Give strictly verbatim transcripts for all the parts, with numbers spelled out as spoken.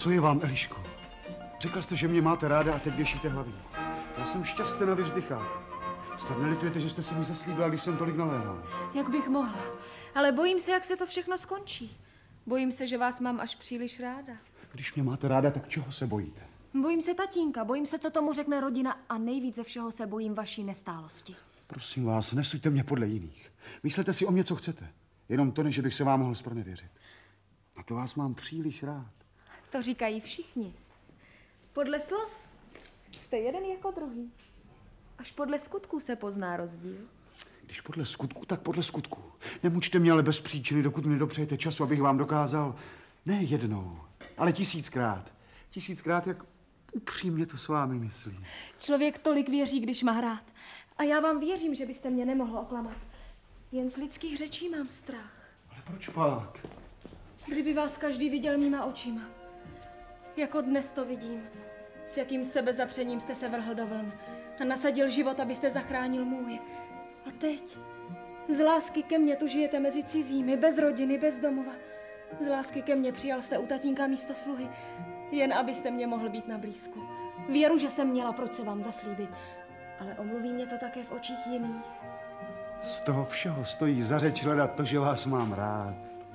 Co je vám, Eliško? Řekla jste, že mě máte ráda a teď běžíte hlavy. Já jsem šťastný, vy vzdycháte. Snad nelitujete, že jste si mi zaslíbila, když jsem tolik naléhal. Jak bych mohla, ale bojím se, jak se to všechno skončí. Bojím se, že vás mám až příliš ráda. Když mě máte ráda, tak čeho se bojíte? Bojím se tatínka, bojím se, co tomu řekne rodina a nejvíc ze všeho se bojím vaší nestálosti. Prosím vás, nesuďte mě podle jiných. Myslete si o mě, co chcete. Jenom to ne, že bych se vám mohl zpronevěřit. A to vás mám příliš rád. To říkají všichni. Podle slov jste jeden jako druhý. Až podle skutků se pozná rozdíl. Když podle skutku, tak podle skutku. Nemučte mě ale bez příčiny, dokud mi dopřejete času, abych vám dokázal, ne jednou, ale tisíckrát. Tisíckrát, jak upřímně to s vámi myslím. Člověk tolik věří, když má rád. A já vám věřím, že byste mě nemohl oklamat. Jen z lidských řečí mám strach. Ale proč pak? Kdyby vás každý viděl mýma očima. Jako dnes to vidím. S jakým sebezapřením jste se vrhl do vln a nasadil život, abyste zachránil můj. A teď z lásky ke mně tu žijete mezi cizími, bez rodiny, bez domova. Z lásky ke mně přijal jste u tatínka místo sluhy, jen abyste mě mohl být na blízku. Věru, že jsem měla, proč se vám zaslíbit, ale omluví mě to také v očích jiných. Z toho všeho stojí za řeč hledat to, že vás mám rád.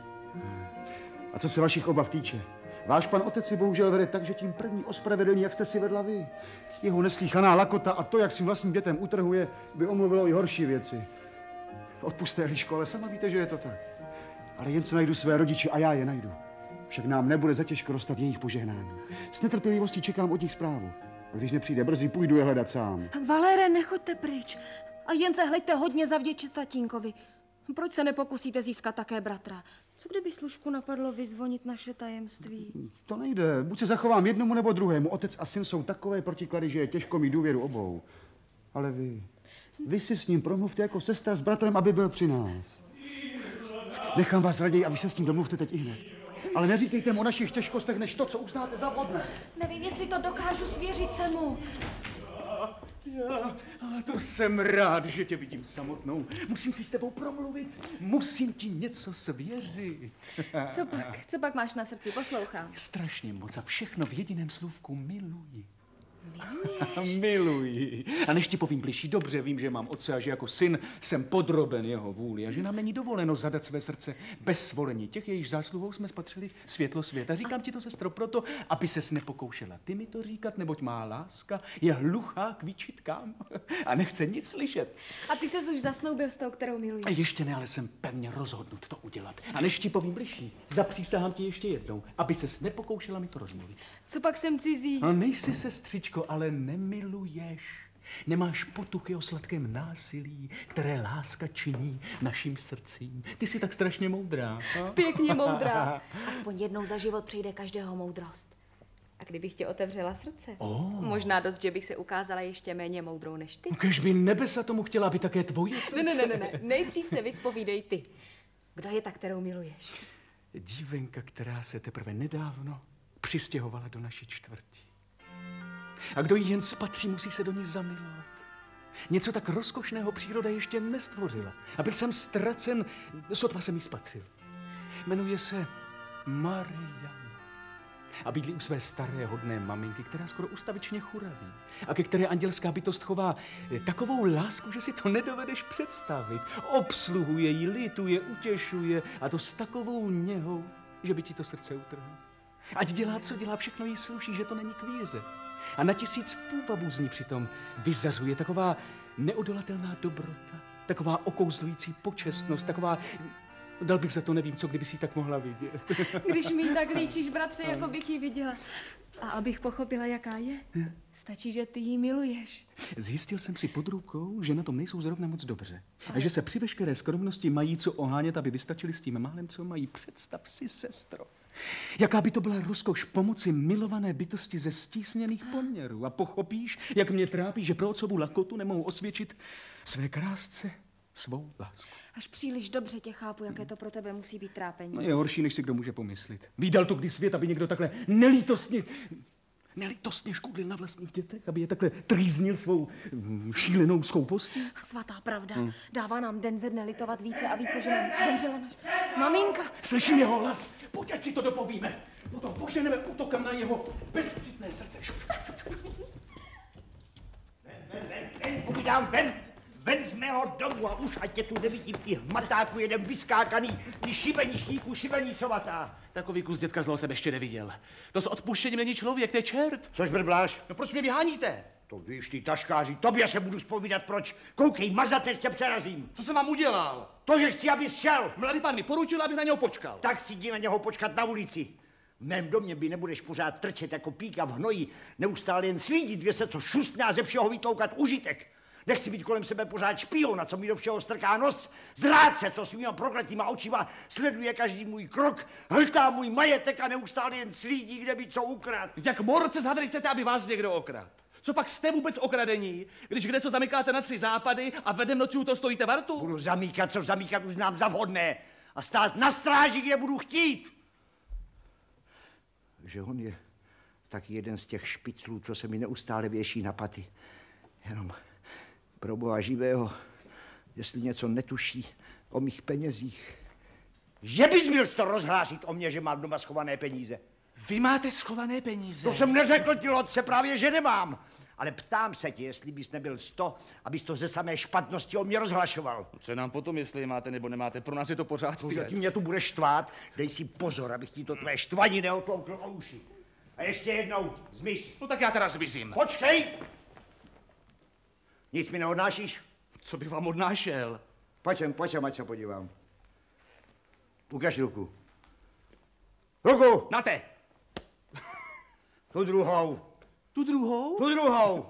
A co se vašich obav týče? Váš pan otec si bohužel vede tak, že tím první ospravedlní, jak jste si vedla vy. Jeho neslýchaná lakota a to, jak svým vlastním dětem utrhuje, by omluvilo i horší věci. Odpusťte, Eliško, ale sama víte, že je to tak. Ale jen co najdu své rodiče a já je najdu. Však nám nebude zatěžko dostat jejich požehnání. S netrpělivostí čekám od nich zprávu. A když nepřijde brzy, půjdu je hledat sám. Valére, nechoďte pryč. A jen se hleďte hodně zavděčit tatínkovi. Proč se nepokusíte získat také bratra? Co kdyby služku napadlo vyzvonit naše tajemství? To nejde. Buď se zachovám jednomu nebo druhému. Otec a syn jsou takové protiklady, že je těžko mít důvěru obou. Ale vy, vy si s ním promluvte jako sestra s bratrem, aby byl při nás. Nechám vás raději, aby se s ním domluvte teď i hned. Ale neříkejte mu o našich těžkostech, než to, co uznáte za vhodné. Nevím, jestli to dokážu svěřit se mu. Já, ale to jsem rád, že tě vidím samotnou. Musím si s tebou promluvit. Musím ti něco svěřit. Co pak? Co pak máš na srdci? Poslouchám. Strašně moc a všechno v jediném slůvku miluji. Miluješ? Miluji. A než ti povím bližší, dobře vím, že mám otce a že jako syn jsem podroben jeho vůli a že nám není dovoleno zadat své srdce bez svolení těch, jejichž zásluhou jsme spatřili světlo světa. Říkám ti to, sestro, proto, aby ses nepokoušela ty mi to říkat, neboť má láska je hluchá k výčitkám a nechce nic slyšet. A ty ses už zasnoubil s tou, kterou miluješ. A ještě ne, ale jsem pevně rozhodnut to udělat. A než ti povím bližší, zapřísahám ti ještě jednou, aby ses nepokoušela mi to rozmluvit. Co pak jsem cizí? No nejsi sestřičko, ale nemiluješ. Nemáš potuchy o sladkém násilí, které láska činí naším srdcím. Ty jsi tak strašně moudrá. Pěkně moudrá. Aspoň jednou za život přijde každého moudrost. A kdybych tě otevřela srdce, oh. možná dost, že bych se ukázala ještě méně moudrou než ty. Kež by nebesa tomu chtěla, aby také tvoje srdce. Ne, ne, ne, ne. Nejdřív se vyspovídej ty. Kdo je ta, kterou miluješ? Dívenka, která se teprve nedávno přistěhovala do naší čtvrti. A kdo jí jen spatří, musí se do ní zamilovat. Něco tak rozkošného příroda ještě nestvořila. A byl jsem ztracen, sotva jsem jí spatřil. Jmenuje se Mariana. A bydlí u své staré hodné maminky, která skoro ustavičně churaví. A ke které andělská bytost chová takovou lásku, že si to nedovedeš představit. Obsluhuje jí, lituje, utěšuje a to s takovou něhou, že by ti to srdce utrhlo. Ať dělá, co dělá, všechno jí sluší, že to není k víře. A na tisíc půvabů z ní přitom vyzařuje taková neodolatelná dobrota, taková okouzlující počestnost, taková... Dal bych za to, nevím co, kdyby si tak mohla vidět. Když mi tak líčíš, bratře, jako bych ji viděla. A abych pochopila, jaká je, stačí, že ty ji miluješ. Zjistil jsem si pod rukou, že na tom nejsou zrovna moc dobře. A že se při veškeré skromnosti mají co ohánět, aby vystačili s tím málem, co mají. Představ si, sestro. Jaká by to byla rozkoš pomoci milované bytosti ze stísněných poměrů. A pochopíš, jak mě trápí, že pro otcovu lakotu nemohu osvědčit své krásce svou lásku. Až příliš dobře tě chápu, jaké to pro tebe musí být trápení. No je horší, než si kdo může pomyslit. Vídal to kdy svět, aby někdo takhle nelítostně, nelítostně škudlil na vlastních dětech, aby je takhle trýznil svou šílenou skoupostí? Svatá pravda. Hmm. Dává nám den ze dne litovat více a více, že nám zemřela naš maminka. Slyším jeho hlas. Pojď, ať si to dopovíme. potom poženeme útokem na jeho bezcitné srdce. Ven, ven, ven, povídám, ven! Ven z mého domu a už ať tě tu nevidím, ty hmatáku, jeden vyskákaný, ty šibeničníku, šibenicovatá. Takový kus dětka zlého jsem ještě neviděl. To s odpuštěním není člověk, to je čert. Což brbláš? No proč mě vyháníte? To víš, ty taškáři, tobě se budu zpovídat proč. Koukej, mazatech tě přerazím. Co jsem vám udělal? To, že chci, abys šel. Mladý pan mi poručil, abych na něho počkal. Tak si jdi na něho počkat na ulici. V mém domě by nebudeš pořád trčet jako píka v hnoji, neustále jen slídit, kde se co šustne a ze všeho vytloukat užitek. Nechci být kolem sebe pořád špiona, co mi do všeho strká nos, zrádce, co svýma prokletýma očima sleduje každý můj krok, hltá můj majetek a neustále jen slídí, kde by co ukrad. Jak morce z hadry chcete, aby vás někdo okrad? Co pak jste vůbec okradení, když kde co zamykáte na tři západy a vedem noci to stojíte vartu? Budu zamíkat, co zamíkat uznám za vhodné a stát na stráži, kde budu chtít. Že on je taky jeden z těch špiclů, co se mi neustále věší na paty. Jenom pro boha živého, jestli něco netuší o mých penězích. Že bys měl to rozhlásit o mě, že mám doma schované peníze? Vy máte schované peníze. To jsem neřekl ti, Lotce, právě že nemám. Ale ptám se tě, jestli bys nebyl sto, abys to ze samé špatnosti o mě rozhlašoval. Co je nám potom, jestli je máte nebo nemáte? Pro nás je to pořád To, že pět. ty mě tu budeš štvát, dej si pozor, abych ti to tvé štvaní neotloukl o uši. A ještě jednou, zmiz. No tak já teda zmizím. Počkej! Nic mi neodnášíš? Co bych vám odnášel? Pojď sem, pojď sem, ať se podívám. Ukaž ruku. Ruku! Na te! Tu druhou. Tu druhou? Tu druhou.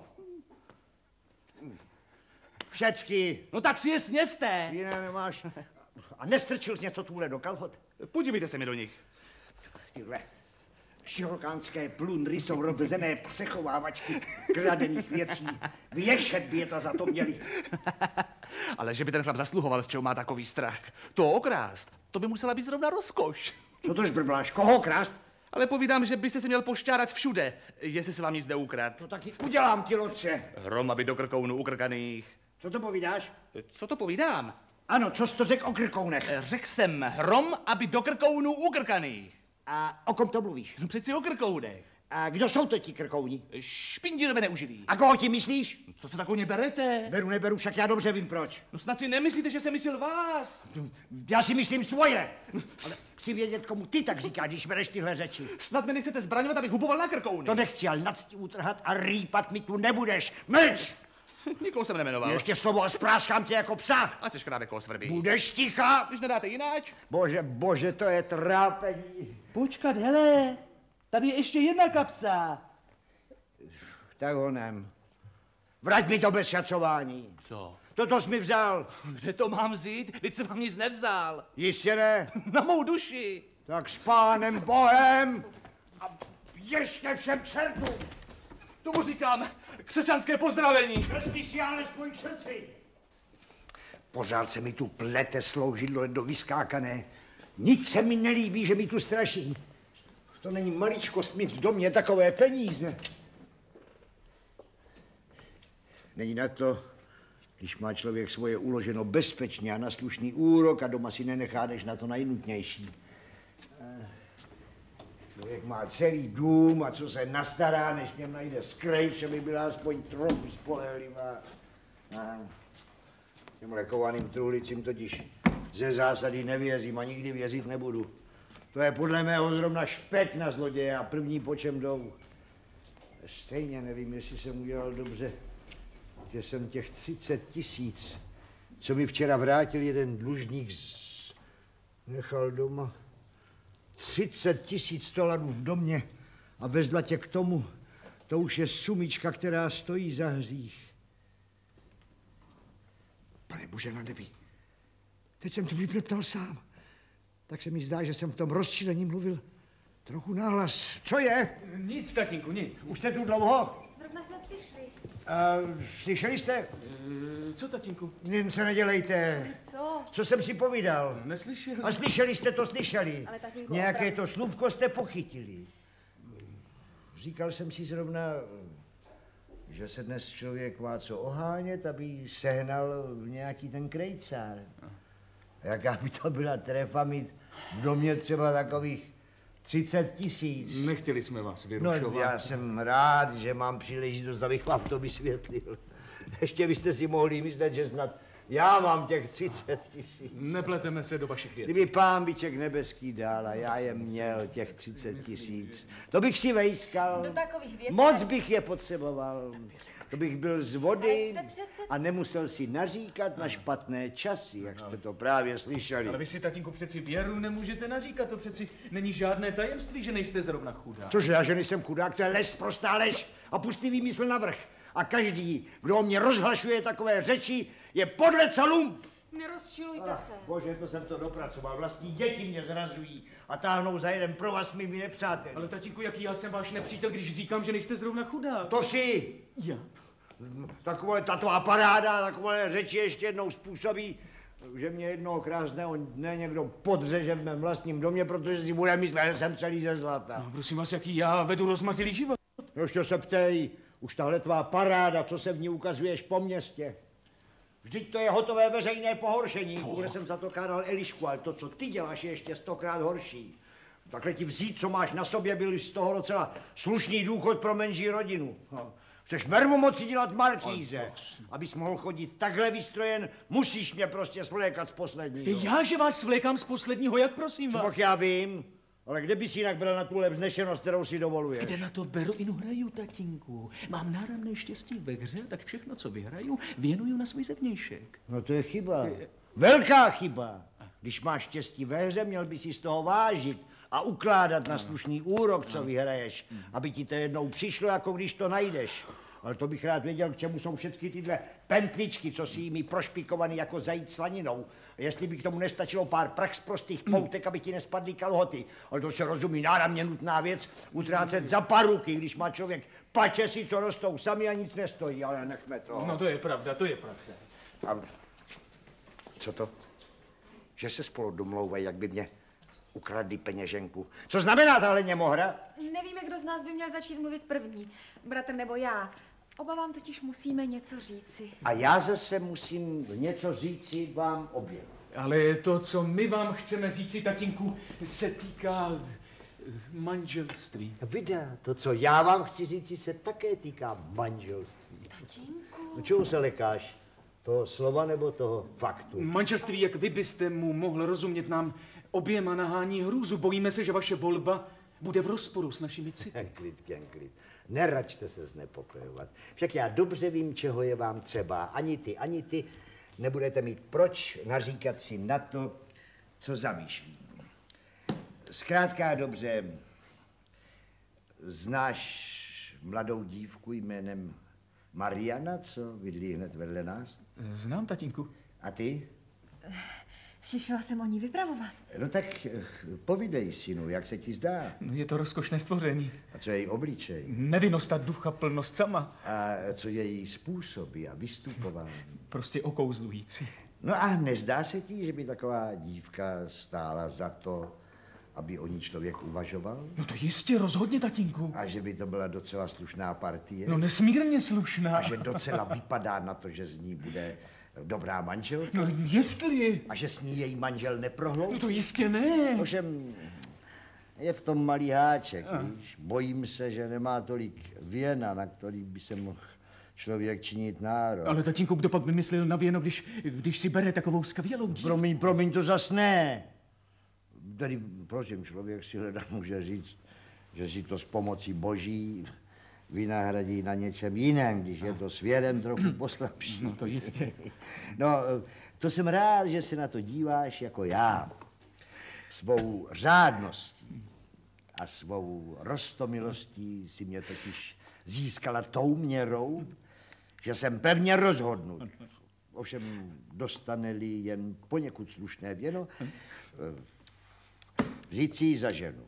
Všecky. No tak si je sněste. Jiné nemáš. A nestrčil jsi něco tuhle do kalhot? Podívejte se mi do nich. Tyhle širokánské plundry jsou rovzené přechovávačky kradených věcí. Věšet by je to za to měli. Ale že by ten chlap zasluhoval, z čeho má takový strach. To okrást, to by musela být zrovna rozkoš. Co tož brbláš? Koho krást? Ale povídám, že byste se měl pošťárat všude, jestli se vám nic neukrát. To taky udělám, ti Lotře. Hrom, aby do krkounů ukrkaných. Co to povídáš? Co to povídám? Ano, co jsi to řekl o krkounech? Řekl jsem hrom, aby do krkounů ukrkaných. A o kom to mluvíš? No přeci o krkounech. A kdo jsou to ti krkouni? Špindírové neuživí. A koho ti myslíš? Co se takovně berete? Beru, neberu, však já dobře vím proč. No snad si nemyslíte, že jsem myslel vás. Já si myslím svoje. Ale chci vědět, komu ty tak říkáš, když bereš tyhle řeči. Snad mi nechcete zbraňovat, abych huboval na krkouny. To nechci, ale nadstí utrhat a rýpat mi tu nebudeš. Mlč! Nikoho jsem nemenoval. Ještě slovo a spráskám tě jako psa. Ať se škrábe koho svrbí. Budeš ticha? Když nedáte jináč. Bože, bože, to je trápení. Počkat, hele, tady je ještě jedna kapsa. Tak honem. Vrať mi to bez šacování. Co? Toto jsi mi vzal. Kde to mám vzít? Teď jsem vám nic nevzal. Jistě ne. Na mou duši. Tak s pánem Bohem a ještě všem čertům. Tomu říkám křesťanské pozdravení. Vezmi si alespoň k srdci. Pořád se mi tu plete sloužidlo do vyskákané. Nic se mi nelíbí, že mi tu straší. To není maličkost mít v domě takové peníze. Není na to, když má člověk svoje uloženo bezpečně a na slušný úrok a doma si nenechá než na to nejnutnější. Člověk má celý dům a co se nastará, než něm najde skrejč, aby byla aspoň trochu spolehlivá. A těmhle kovaným truhlicím totiž ze zásady nevěřím a nikdy věřit nebudu. To je podle mého zrovna špek na zloděje a první po čem jdou. Stejně nevím, jestli jsem udělal dobře, že jsem těch třicet tisíc, co mi včera vrátil jeden dlužník, z... nechal doma. třicet tisíc dolarů v domě a vezla tě k tomu, to už je sumička, která stojí za hřích. Pane Bože na nebi, teď jsem to vypleptal sám. Tak se mi zdá, že jsem v tom rozčilení mluvil trochu nahlas. Co je? Nic, tatínku, nic. Už jste tu dlouho? Zrovna jsme přišli. Uh, slyšeli jste? E, co, tatínku? Jen se nedělejte. Co? Co jsem si povídal? Neslyšel? A slyšeli jste to, slyšeli. Ale tatínku, Nějaké opravdu. to slůvko jste pochytili. Říkal jsem si zrovna, že se dnes člověk má co ohánět, aby sehnal nějaký ten krejcár. Jaká by to byla trefa mít v domě třeba takových třicet tisíc. Nechtěli jsme vás No, vyrušovat. já jsem rád, že mám příležitost, abych vám to vysvětlil. Ještě byste si mohli myslet, že snad já mám těch třicet tisíc. Nepleteme se do vašich věcí. Kdyby pán Biček nebeský dal a já je měl těch třicet tisíc, to bych si vejskal. Do takových věcí. Moc bych je potřeboval. To bych byl z Ale vody jste přece- a nemusel si naříkat na špatné časy, jak jste to právě slyšeli. Ale vy si, tatínku, přeci věru nemůžete naříkat. To přeci není žádné tajemství, že nejste zrovna chudá. Cože, já že nejsem chudák, to je lež, prostá lež a pustý výmysl navrch. A každý, kdo o mě rozhlašuje takové řeči, je podlec a lump. Nerozčilujte se. Bože, to jsem to dopracoval. Vlastní děti mě zrazují a táhnou za jeden provaz mými nepřáteli. Ale tatínku, jaký já jsem váš nepřítel, když říkám, že nejste zrovna chudá? To si! Já? Takové tatová paráda, takové řeči ještě jednou způsobí, že mě jednoho krásného dne někdo podřeže v mém vlastním domě, protože si bude myslet, že jsem celý ze zlata. No, prosím vás, jaký já vedu rozmazilý život. No ještě se ptej, už tahle tvá paráda, co se v ní ukazuješ po městě. Vždyť to je hotové veřejné pohoršení, bude jsem za to kádal Elišku, ale to, co ty děláš, je ještě stokrát horší. Takhle ti vzít, co máš na sobě, byl z toho docela slušný důchod pro menší rodinu. No. Chceš mermu moci dělat markýze. Abys mohl chodit takhle vystrojen, musíš mě prostě svlékat z posledního. Já, že vás svlékám z posledního, jak prosím vás? Copak já vím, ale kde bys jinak bral na tuhle vznešenost, kterou si dovoluješ? Kde na to beru inu hraju, tatínku? Mám náramné štěstí ve hře, tak všechno, co vyhraju, věnuju na svůj zevnějšek. No to je chyba. Velká chyba. Když máš štěstí ve hře, měl bys si z toho vážit a ukládat na slušný úrok, co vyhraješ, aby ti to jednou přišlo, jako když to najdeš. Ale to bych rád věděl, k čemu jsou všechny tyhle pentličky, co si jimi prošpikovaný jako zajíc slaninou. A jestli by k tomu nestačilo pár prax prostých poutek, aby ti nespadly kalhoty. Ale to se rozumí, náramně nutná věc, utrácet za paruky, když má člověk pačesy, co rostou sami a nic nestojí, ale nechme to. No to je pravda, to je pravda. A co to? Že se spolu domlouvají, jak by mě ukradli peněženku. Co znamená tahle němohra? Nevíme, kdo z nás by měl začít mluvit první. Bratr nebo já. Oba vám totiž musíme něco říci. A já zase musím něco říci vám oběma. Ale to, co my vám chceme říci, tatínku, se týká eh, manželství. Vida, to, co já vám chci říci, se také týká manželství. Tatínku. No čeho se lekáš? Toho slova nebo toho faktu? Manželství, jak vy byste mu mohl rozumět, nám oběma nahání hrůzu. Bojíme se, že vaše volba bude v rozporu s našimi city. Jen klid, jen klid. Neračte se znepokojovat. Však já dobře vím, čeho je vám třeba. Ani ty, ani ty nebudete mít proč naříkat si na to, co zamýšlím. Zkrátka dobře, znáš mladou dívku jménem Mariana, co bydlí hned vedle nás? Znám, tatínku. A ty? Slyšela jsem o ní vypravovat. No tak eh, povídej, synu, jak se ti zdá? No, je to rozkošné stvoření. A co je její obličej? Nevinnost a ducha plnost sama. A co je její způsoby a vystupování? Prostě okouzlující. No a nezdá se ti, že by taková dívka stála za to, aby o ní člověk uvažoval? No to jistě, rozhodně, tatínku. A že by to byla docela slušná partie? No nesmírně slušná. A že docela vypadá na to, že z ní bude dobrá manželka? No jestli... A že s ní její manžel No neprohloupí? to jistě ne. Ovšem, je v tom malý háček, víš? Bojím se, že nemá tolik věna, na který by se mohl člověk činit nárok. Ale tatínku, kdo pak by myslel na věno, když, když si bere takovou skvělou dívku? Promiň, promiň, to zas ne. Tady, prosím, člověk si hledá může říct, že si to s pomocí boží vynahradí na něčem jiném, když je to svěrem trochu poslabší. No to jistě. No, to jsem rád, že se na to díváš jako já. Svou řádností a svou roztomilostí si mě totiž získala tou měrou, že jsem pevně rozhodnut. Ovšem dostane-li jen poněkud slušné věno, vzít si ji za ženu.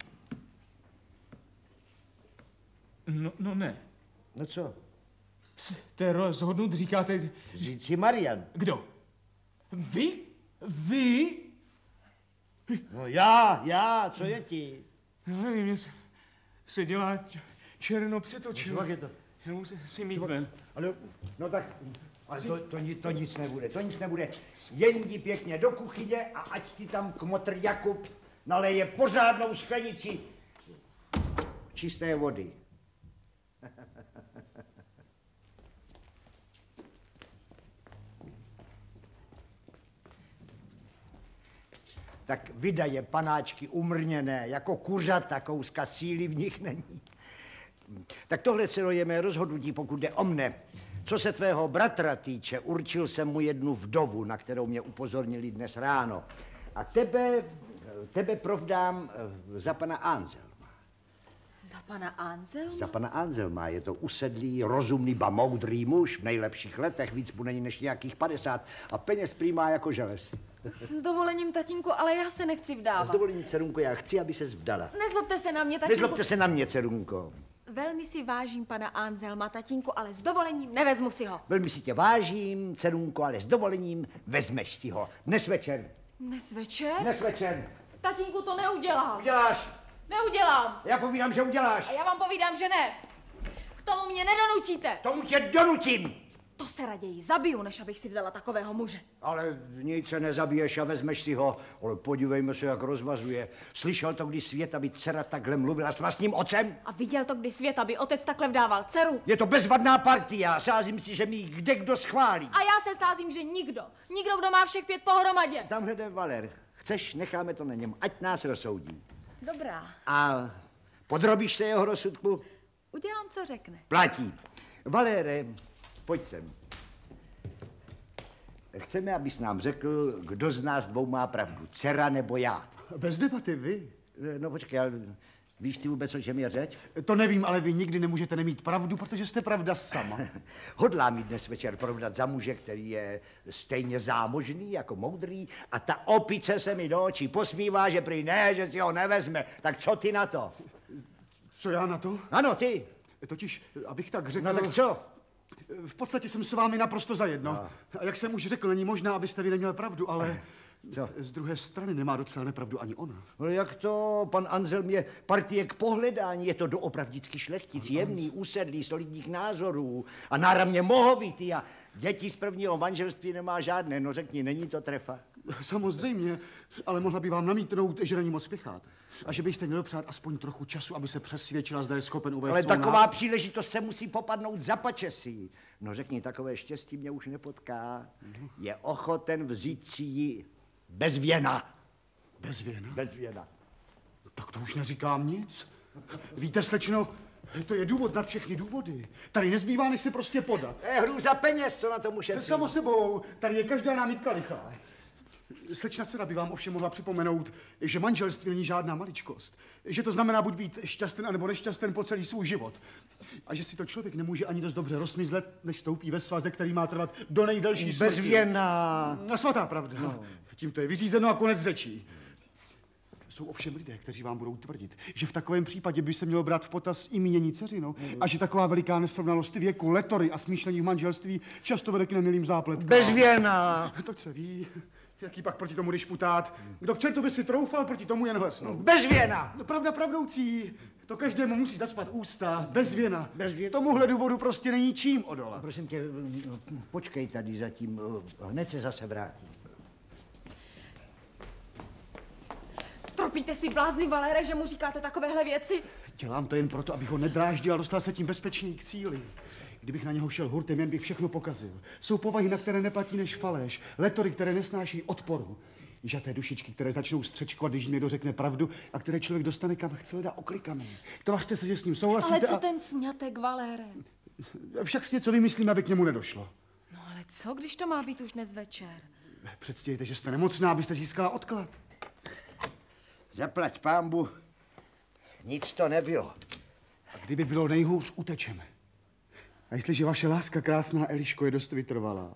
No, no ne. No co? Jste rozhodnut, říkáte... Vzít si Marian. Kdo? Vy? Vy? No já, já, co je ti? No nevím, mě se, se dělá č- černo před Co očima. pak je to? Já musím si mít ven. Ale, no tak, ale to, to, ni- to nic nebude, to nic nebude. Jen jdi pěkně do kuchyně a ať ti tam kmotr Jakub naleje pořádnou sklenici čisté vody. Tak vydaje panáčky umrněné, jako kuřata, kouska síly v nich není. Tak tohle celo je mé rozhodnutí, pokud jde o mne. Co se tvého bratra týče, určil jsem mu jednu vdovu, na kterou mě upozornili dnes ráno. A tebe, tebe provdám za pana Anselma. Za pana Anselma? Za pana Anselma. Je to usedlý, rozumný, ba moudrý muž v nejlepších letech, víc mu není než nějakých padesát a peněz prý má jako želez. S dovolením, tatínku, ale já se nechci vdávat. S dovolením, dcerunko, já chci, aby ses vdala. Nezlobte se na mě, tatínku. Nezlobte se na mě, dcerunko. Velmi si vážím pana Anselma, tatínku, ale s dovolením nevezmu si ho. Velmi si tě vážím, dcerunko, ale s dovolením vezmeš si ho. Dnes večer. Dnes večer? Dnes večer. Tatínku, to neudělám. Uděláš. Neudělám. Já povídám, že uděláš. A já vám povídám, že ne. K tomu mě nedonutíte. Tomu tě donutím. To se raději zabiju, než abych si vzala takového muže. Ale nic se nezabiješ a vezmeš si ho. Ale podívejme se, jak rozvazuje. Slyšel to, když svět, aby dcera takhle mluvila s vlastním otcem? A viděl to, kdy svět, aby otec takhle vdával dceru? Je to bezvadná partia. Sázím si, že mi ji kde kdo schválí. A já se sázím, že nikdo. Nikdo, kdo má všech pět pohromadě. Tamhle jde Valer. Chceš, necháme to na něm. Ať nás rozsoudí. Dobrá. A podrobíš se jeho rozsudku? Udělám, co řekne. Platí. Valére, pojď sem. Chceme, abys nám řekl, kdo z nás dvou má pravdu, dcera nebo já. Bez debaty, vy. No počkej, ale víš ty vůbec, o čem je řeč? To nevím, ale vy nikdy nemůžete nemít pravdu, protože jste pravda sama. Hodlám mi dnes večer provdat za muže, který je stejně zámožný jako moudrý a ta opice se mi do očí posmívá, že prý ne, že si ho nevezme. Tak co ty na to? Co já na to? Ano, ty. Totiž, abych tak řekl... No tak co? V podstatě jsem s vámi naprosto zajedno. No. A jak jsem už řekl, není možná, abyste vy neměl pravdu, ale co? Z druhé strany nemá docela nepravdu ani ona. Ale jak to? Pan Anselm je partie k pohledání, je to doopravdický šlechtic, jemný, usedlý, solidních názorů a náramně mohovitý a děti z prvního manželství nemá žádné. No řekni, není to trefa? Samozřejmě, ale mohla by vám namítnout, že není moc spěchat. A že byste měl přát aspoň trochu času, aby se přesvědčila, zda je schopen uvést. Ale svou taková ná... příležitost se musí popadnout za pačesí. No řekni, takové štěstí mě už nepotká. Je ochoten vzít si ji bez věna. Bez věna? Bez věna. Tak to už neříkám nic. Víte, slečno, to je důvod na všechny důvody. Tady nezbývá, než se prostě podat. To je hru za peněz, co na tom ušetří. Samo sebou, tady je každá námitka lichá. Slečna dcera by vám ovšem mohla připomenout, že manželství není žádná maličkost. Že to znamená buď být šťastný, anebo nešťastný po celý svůj život. A že si to člověk nemůže ani dost dobře rozmyslet, než vstoupí ve svaze, který má trvat do nejdelší smrti. Bez věna. A svatá pravda. No. Tím to je vyřízeno a konec řečí. Jsou ovšem lidé, kteří vám budou tvrdit, že v takovém případě by se mělo brát v potaz i mínění dceři, no? A že taková veliká nesrovnalost věku, letory a smýšlení v manželství často vede k nemilým zápletkám. Bez věna. To se ví. Jaký pak proti tomu jdeš putát? Kdo k čertu by si troufal proti tomu jen hlesnout? Bez věna. No, pravda pravdoucí. To každému musí zaspat ústa. Bez věna. Bez věna. Tomuhle důvodu prostě není čím odolat. Prosím tě, počkej tady zatím, hned se zase vrátím. Tropíte si blázny, Valére, že mu říkáte takovéhle věci? Dělám to jen proto, abych ho nedráždil a dostal se tím bezpečný k cíli. Kdybych na něho šel hurtem, jen bych všechno pokazil. Jsou povahy, na které neplatí než faleš, letory, které nesnáší odporu. Žaté dušičky, které začnou střečkovat, když mě dořekne pravdu a které člověk dostane kam chce, hledá oklikami. Tvařte se, že s ním souhlasíte. Ale co a... ten sňatek, Valére? Však si něco vymyslím, aby k němu nedošlo. No ale co, když to má být už dnes večer? Předstějte, že jste nemocná, abyste získala odklad. Zaplať pánbu, nic to nebylo. A kdyby bylo nejhůř, utečeme. A jestliže vaše láska, krásná Eliško, je dost vytrvalá.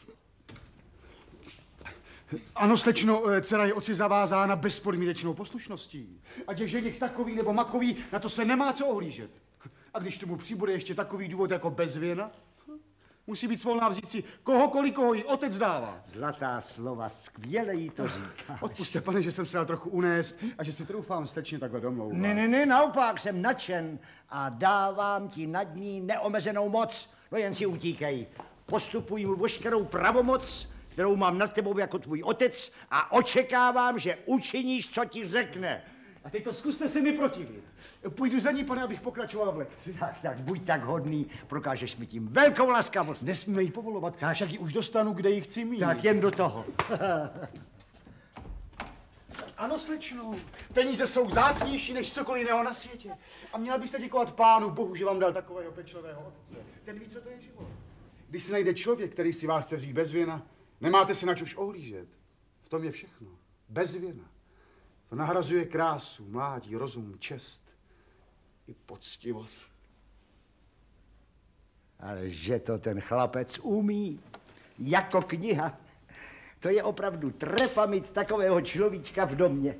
Ano, slečno, dcera je otci zavázána bezpodmínečnou poslušností. Ať je ženich takový nebo makový, na to se nemá co ohlížet. A když tomu přibude ještě takový důvod jako bezvěna, musí být svolná vzít si kohokoliv, koho jí otec dává. Zlatá slova, skvěle jí to říká. Odpuste, pane, že jsem se dal trochu unést a že si troufám slečně takhle domlouvat. Ne, ne, ne, naopak jsem nadšen a dávám ti nad ní neomezenou moc. No jen si utíkej. Postupuj mu veškerou pravomoc, kterou mám nad tebou jako tvůj otec a očekávám, že učiníš, co ti řekne. A teď to zkuste se mi protivit. Půjdu za ní, pane, abych pokračoval v lekci. Tak, tak, buď tak hodný, prokážeš mi tím velkou laskavost. Nesmíme ji povolovat, však ji už dostanu, kde ji chci mít. Tak jen do toho. Ano, slečno, peníze jsou vzácnější než cokoliv jiného na světě. A měla byste děkovat Pánu Bohu, že vám dal takového pečlivého otce. Ten ví, co to je život. Když se najde člověk, který si vás chce vzít bez věna, nemáte se nač už ohlížet. V tom je všechno. Bez věna. To nahrazuje krásu, mládí, rozum, čest i poctivost. Ale že to ten chlapec umí, jako kniha. To je opravdu trefa mít takového človíčka v domě.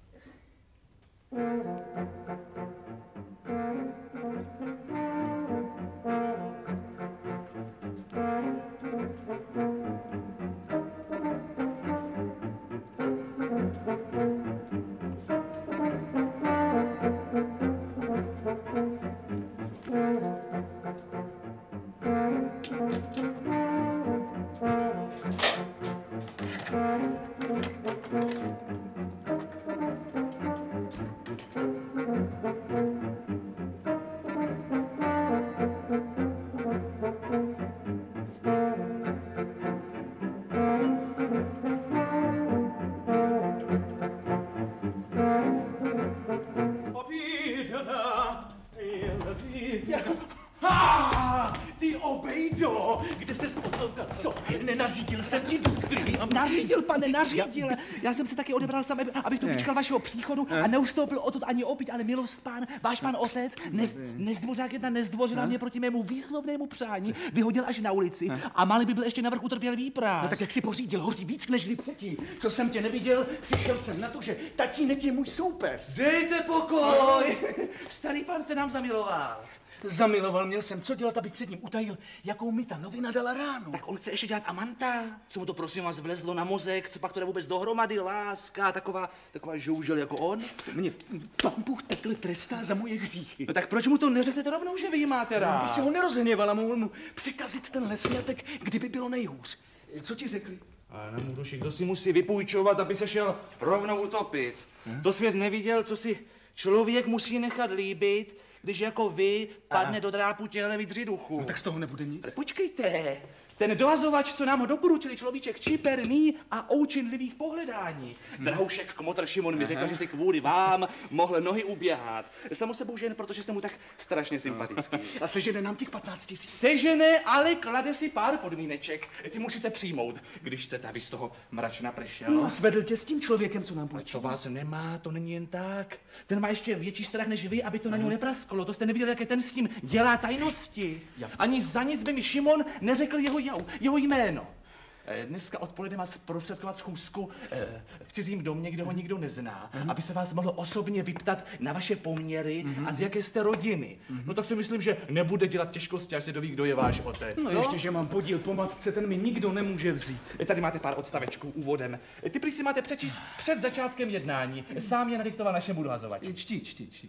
Ty obejdo, kde ses odloutal, co? Nenařídil jsem ti důtklivý. Nařídil, pane, nařídil. Já jsem se taky odebral sám, abych tu vyčkal vašeho příchodu a neustoupil odtud ani opět, ale milost pán, váš pan otec, nez, nezdvořák jedna nezdvořila mě proti mému výslovnému přání, vyhodil až na ulici a malý by byl ještě navrch utrpěl výpráz. No tak jak si pořídil, hoří víc než kdy předtím. Co jsem tě neviděl, přišel jsem na to, že tatínek je můj soupeř. Dejte pokoj! Starý pan se nám zamiloval. Zamiloval, měl jsem co dělat, abych před ním utajil, jakou mi ta novina dala ránu. Tak on chce ještě dělat amanta? Co mu to prosím vás vlezlo na mozek? Co pak to jde vůbec dohromady? Láska, taková, taková žoužel jako on? Mě pan Bůh takhle trestá za moje hříchy. No tak proč mu to neřeknete rovnou, že vy ji máte rád? Aby si ho nerozhněval a mohl mu překazit tenhle sňatek, kdyby bylo nejhůř. Co ti řekli? Ale na můj duši, kdo si musí vypůjčovat, aby se šel rovnou utopit? Hm? To svět neviděl, co si člověk musí nechat líbit, když jako vy padne do drápu těhle vydři duchu. No tak z toho nebude nic. Ale počkejte, ten dohazovač, co nám ho doporučili, človíček čiperný a oučinlivých pohledání. Hmm. Drahoušek kmotr Šimon mi řekl, že si kvůli vám mohl nohy uběhat. Samo sebou žen, protože jste mu tak strašně sympatický. A sežene nám těch patnáct tisíc. Sežene, ale klade si pár podmíneček. Ty musíte přijmout, když chcete, aby z toho mračna pršel. No a svedl tě s tím člověkem, co nám Ale půjčil. co vás nemá, to není jen tak. Ten má ještě větší strach než vy, aby to na něj neprasklo. To jste neviděli, jaké ten s tím dělá tajnosti. Ani za nic by mi Šimon neřekl jeho, jau, jeho jméno. Eh, Dneska odpoledne má zprostředkovat schůzku eh, v cizím domě, kde ho nikdo nezná, aby se vás mohlo osobně vyptat na vaše poměry a z jaké jste rodiny. No tak si myslím, že nebude dělat těžkosti, až se doví, kdo je váš otec. No co? ještě, že mám podíl po matce, ten mi nikdo nemůže vzít. Tady máte pár odstavečků úvodem. Ty prý si máte přečíst před začátkem jednání. Sám je nadiktoval našemu dohazovači. Čti, čti, čti.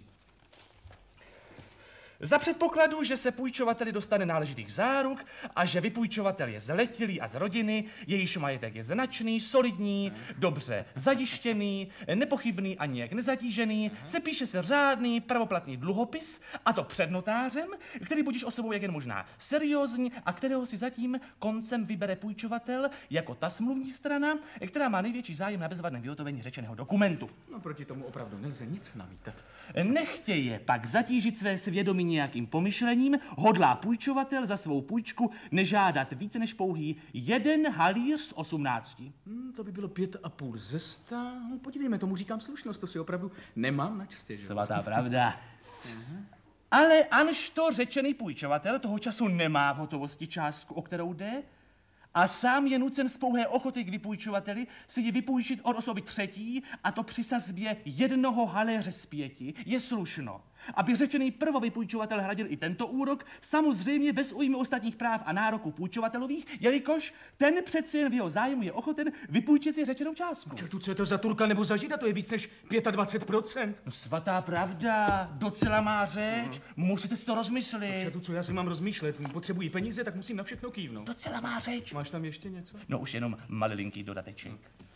Za předpokladu, že se půjčovateli dostane náležitých záruk a že vypůjčovatel je zletilý a z rodiny, jejíž majetek je značný, solidní, dobře zajištěný, nepochybný a nijak nezatížený, se píše se řádný pravoplatný dluhopis, a to před notářem, který budíš osobou jak jen možná seriózní a kterého si zatím koncem vybere půjčovatel jako ta smluvní strana, která má největší zájem na bezvadném vyhotovení řečeného dokumentu. No proti tomu opravdu nelze nic namítat. Nechtěje pak zatížit své svědomí nějakým pomyšlením, hodlá půjčovatel za svou půjčku nežádat více než pouhý jeden halíř z osmnácti. Hmm, to by bylo pět a půl ze sta. No, podívejme, tomu říkám slušnost, to si opravdu nemám na stěžovat. Svatá pravda. Ale anž to řečený půjčovatel toho času nemá v hotovosti částku, o kterou jde, a sám je nucen z pouhé ochoty k vypůjčovateli si ji vypůjčit od osoby třetí, a to při sazbě jednoho haléře z pěti, je slušno. Aby řečený prvovypůjčovatel hradil i tento úrok, samozřejmě bez újmy ostatních práv a nároků půjčovatelových, jelikož ten přeci jen v jeho zájmu je ochoten vypůjčit si řečenou částku. Čertu, co je to za Turka nebo za Žida? To je víc než dvacet pět procent. No, svatá pravda, docela má řeč, uh-huh. Musíte si to rozmyslet. Čertu, co já si mám rozmýšlet? Potřebuji peníze, tak musím na všechno kývnout. Docela má řeč. Máš tam ještě něco? No už jenom malilinký dodateček.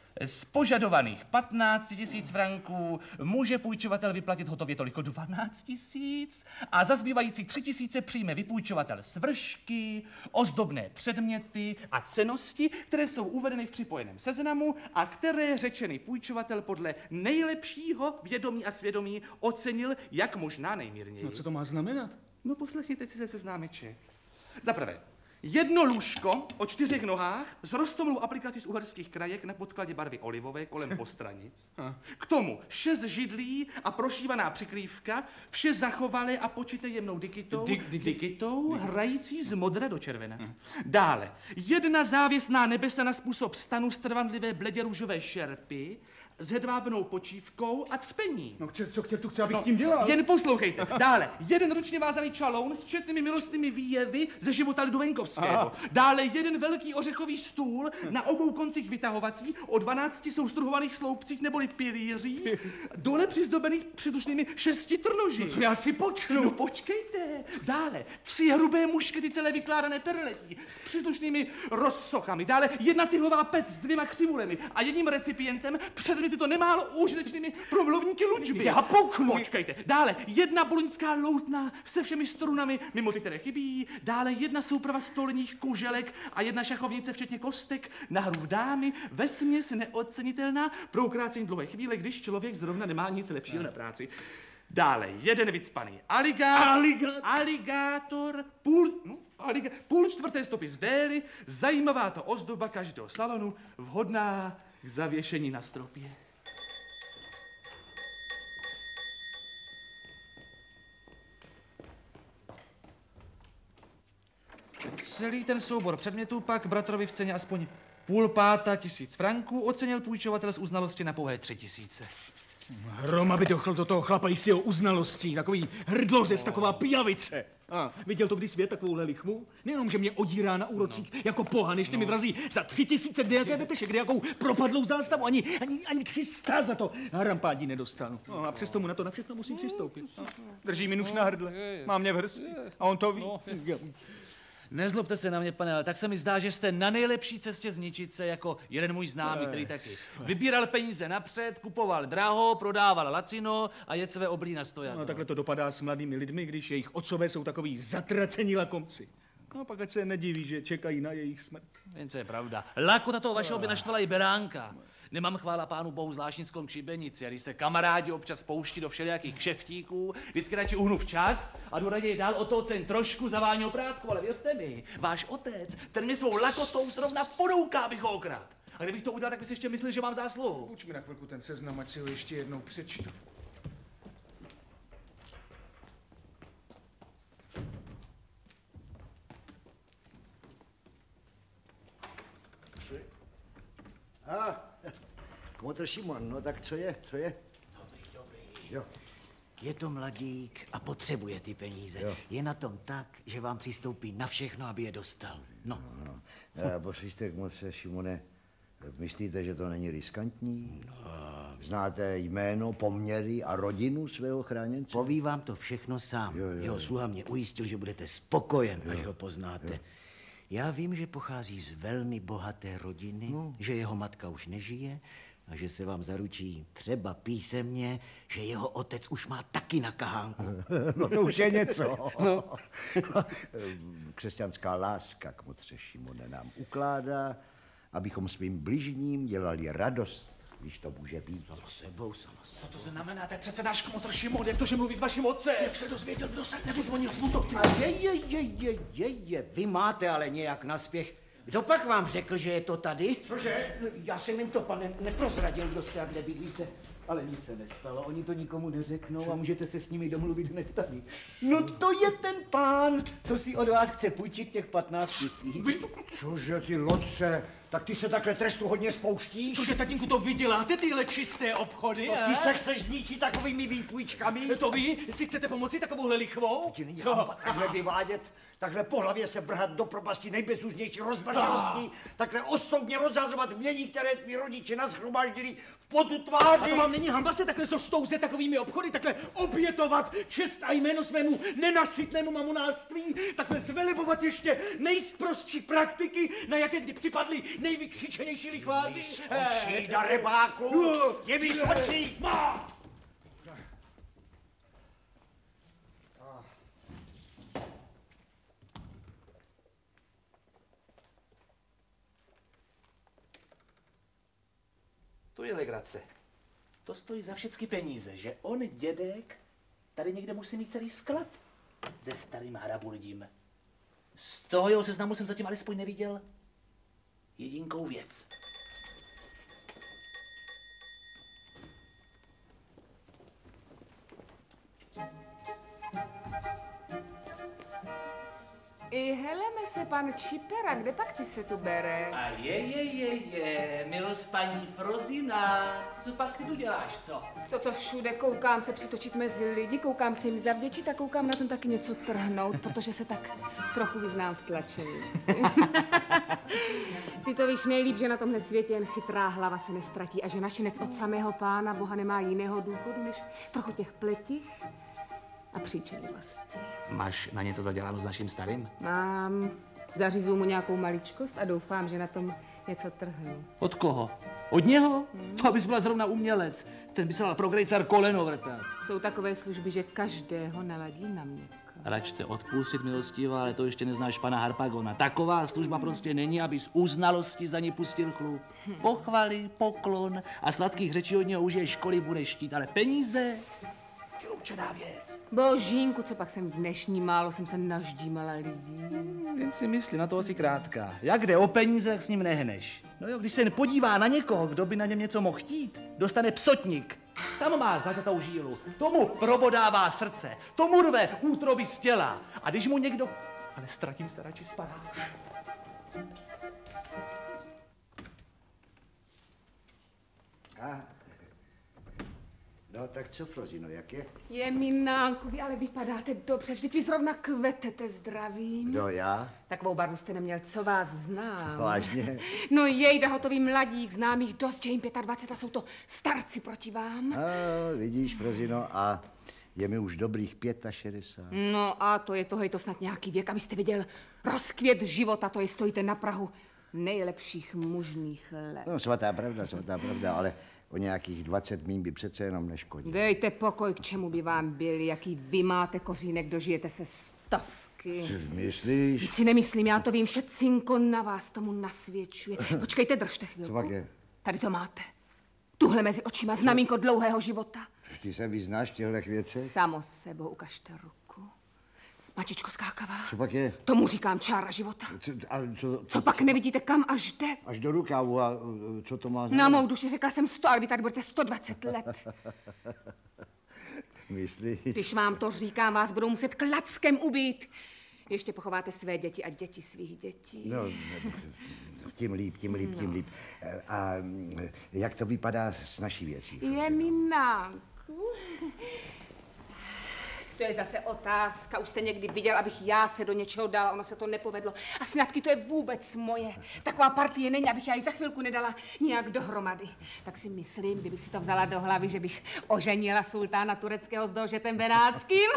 Z požadovaných patnáct tisíc franků může půjčovatel vyplatit hotově toliko dvanáct tisíc a za zbývající tři tisíce přijme vypůjčovatel svršky, ozdobné předměty a cennosti, které jsou uvedeny v připojeném seznamu a které řečený půjčovatel podle nejlepšího vědomí a svědomí ocenil jak možná nejmírněji. No co to má znamenat? No poslechněte si se seznámeček. Za prvé, jedno lůžko o čtyřech nohách s rostomlou aplikací z uherských krajek na podkladě barvy olivové kolem postranic. K tomu šest židlí a prošívaná přikrývka, vše zachovalé a počité jemnou dikitou, Di- di- di- dikitou hrající z modra do červena. Dále, jedna závěsná nebesa na způsob stanu strvanlivé bledě růžové šerpy s hedvábnou počívkou a třpení. No če, co chtěl tu chce, abych s tím dělal? Jen poslouchejte. Dále, jeden ručně vázaný čaloun s četnými milostnými výjevy ze života Lidu Venkovského. Dále jeden velký ořechový stůl na obou koncích vytahovací o dvanácti soustruhovaných sloupcích neboli pilíří, dole přizdobených příslušnými šesti trnoži. No co já si počnu? No počkejte. Dále, tři hrubé muškety celé vykládané perletí s příslušnými rozsochami. Dále jedna cihlová pec s dvěma křivulemi a jedním recipientem předměty to nemálo užitečnými promluvníky lučby. Já puknu. Počkejte. Dále jedna boloňská loutna se všemi strunami, mimo ty, které chybí. Dále jedna souprava stolních kuželek a jedna šachovnice včetně kostek na hru dámy, vesměs neocenitelná pro ukrácení dlouhé chvíle, když člověk zrovna nemá nic lepšího na práci. Dále jeden vycpaný aligátor, Aligátor. aligátor půl, no, aliga, půl čtvrté stopy z dély, zajímavá to ozdoba každého salonu, vhodná k zavěšení na stropě. Celý ten soubor předmětů pak bratrovi v ceně aspoň půl páta tisíc franků ocenil půjčovatel z uznalosti na pouhé tři tisíce. Hrom, aby dochl do toho chlapa jistě o uznalostí, takový hrdlořez, taková pijavice. A viděl to když svět takovouhle lichvu? Nejenom, že mě odírá na úrocích no. jako pohan, ještě no. mi vrazí za tři tisíce, kde jaké veteše, kde jakou propadlou zástavu, ani, ani, ani tři sta za to harampádí nedostanu. No, a přesto mu na to na všechno musím přistoupit. No. Drží mi nůž na hrdle, má mě v hrsti a on to ví. Nezlobte se na mě, pane, ale tak se mi zdá, že jste na nejlepší cestě zničit se jako jeden můj známý, který taky vybíral peníze napřed, kupoval draho, prodával lacino a jet své oblí na stojan. No, takhle to dopadá s mladými lidmi, když jejich otcové jsou takový zatracení lakomci. No, pak ať se nediví, že čekají na jejich smrt. Jen co je pravda. Lakota toho vašeho by naštvala i beránka. Nemám chvála pánu bohu zvláštní sklon k šibenici, a když se kamarádi občas pouští do všelijakých kšeftíků, vždycky radši uhnu včas a jdu raději dál o to cen trošku zavání oprátku, ale věřte mi, váš otec, ten mě svou lakotou zrovna ponouká, abych ho okradl. A kdybych to udělal, tak bys ještě myslel, že mám zásluhu. Půjč mi na chvilku ten seznam, ať si ho ještě jednou přečtu. A, kmotr Šimon, no tak co je, co je? Dobrý, dobrý. Jo. Je to mladík a potřebuje ty peníze. Jo. Je na tom tak, že vám přistoupí na všechno, aby je dostal. No. No, no. Poslyšte, kmotře Šimone, myslíte, že to není riskantní? No. Znáte jméno, poměry a rodinu svého chráněnce? Poví vám to všechno sám. Jo, jo, Jeho jo. sluha mě ujistil, že budete spokojen, Jo. až ho poznáte. Jo. Já vím, že pochází z velmi bohaté rodiny, No. že jeho matka už nežije a že se vám zaručí třeba písemně, že jeho otec už má taky na kahánku. No to už je něco. No. Křesťanská láska, kmotře Šimone, nám ukládá, abychom svým bližním dělali radost, když to může být. Sama sebou, sama sebou. Co to znamená? To je přece náš kmotr Šimon, jak to, že mluví s vaším otcem? Jak se dozvěděl, kdo se nevyzvonil s to? A je, je, je, je, je, je, vy máte ale nějak naspěch. Kdo pak vám řekl, že je to tady? Cože? Já jsem jim to, pane, neprozradil, kdo jste a kde bydlíte. Ale nic se nestalo, oni to nikomu neřeknou a můžete se s nimi domluvit hned tady. No to je ten pán, co si od vás chce půjčit těch patnáct tisíc. Cože ty lotře, tak ty se takhle trestu hodně spouštíš? Cože, tatínku, to vy děláte, tyhle čisté obchody, No, eh? ty se chceš zničit takovými výpůjčkami? To vy si chcete pomoci takovouhle lichvou? Ti není Co? hamba takhle vyvádět, takhle po hlavě se vrhat do propasti nejbezúžnější rozbačeností, takhle ostoudně rozhazovat mění, které tví rodiče nashromáždili v potu A tváři. to vám není hamba se takhle zostouzet takovými obchody, takhle obětovat čest a jméno svému nenasytnému mamonářství, takhle zvelebovat ještě nejsprostší praktiky, na jaké kdy připadly nejvykřičenější lichváři. Očí, darebáku, je mi z očí! To je legrace. To stojí za všechny peníze, že on, dědek, tady někde musí mít celý sklad se starým hrabuldím. Z toho jeho seznamu jsem zatím alespoň neviděl jedinkou věc. I heleme se, pan Čipera, kde pak ty se tu bere? A je, je, je, je, milost paní Frozina. Co pak ty tu děláš, co? To, co všude koukám se přitočit mezi lidi, koukám se jim zavděčit a koukám na tom taky něco trhnout, protože se tak trochu vyznám v tlačenici. Ty to víš nejlíp, že na tomhle světě jen chytrá hlava se nestratí a že našinec od samého Pána Boha nemá jiného důchodu, než trochu těch pletich a příčelivosti. Máš na něco zaděláno s naším starým? Mám. Zařizuju mu nějakou maličkost a doufám, že na tom něco trhnu. Od koho? Od něho? Hmm. To bys byla zrovna umělec. Ten by se dal pro grejcar koleno vrtat. Jsou takové služby, že každého naladí na měko. Račte odpustit, milostivá, ale to ještě neznáš pana Harpagona. Taková služba prostě není, abys u znalosti za ní pustil chlup. Pochvaly, poklon a sladkých řečí od něho užije školy bude štít, ale peníze... Vyloučená věc. Božínku, co pak jsem dnešní, málo jsem se naždímala lidí. Jen si myslí, na to asi krátká. Jak jde o peníze, jak s ním nehneš. No jo, když se jen podívá na někoho, kdo by na něm něco mohl chtít, dostane psotník. Tam má zaťatou žílu, tomu probodává srdce, tomu rve útroby z těla. A když mu někdo... Ale ztratím se radši spadá. A, no tak co, Frozino, jak je? Je minánku, vy ale vypadáte dobře, vždyť vy zrovna kvetete zdravím. Kdo, já? Takovou barvu jste neměl, co vás znám. Vážně? No jejda, hotový mladík, znám jich dost, že jim dvacet pět a jsou to starci proti vám. A, vidíš, Frozino, a je mi už dobrých šedesát pět. No a to je toho, je to snad nějaký věk, abyste viděl rozkvět života, to je stojíte na prahu nejlepších mužných let. No, svatá pravda, svatá pravda, ale o nějakých dvacet mín by přece jenom neškodí. Dejte pokoj, k čemu by vám byli, jaký vy máte kořínek, dožijete se stovky. Co myslíš? Nic si nemyslím, já to vím, všetcinko na vás tomu nasvědčuje. Počkejte, držte chvilku. Co pak je? Tady to máte. Tuhle mezi očima znamínko dlouhého života. Ty se vyznáš v těchto věcech? Samo sebou ukažte ruku. Mačičko skákavá. Co pak je? Tomu říkám čára života. Co, a co, Co pak nevidíte, kam až jde? Až do rukávu a co to má Na znamenat? mou duši řekla jsem sto, ale vy tady budete sto dvacet let. Myslíš? Když vám to říkám, vás budou muset klackem ubít. Ještě pochováte své děti a děti svých dětí. No, tím líp, tím líp, tím líp. A jak to vypadá s naší věcí? Je minánku. To je zase otázka. Už jste někdy viděl, abych já se do něčeho dala, ono se to nepovedlo. A sňatky to je vůbec moje. Taková partie není, abych já ji za chvilku nedala nějak dohromady. Tak si myslím, kdybych si to vzala do hlavy, že bych oženila sultána tureckého s dožetem benátským.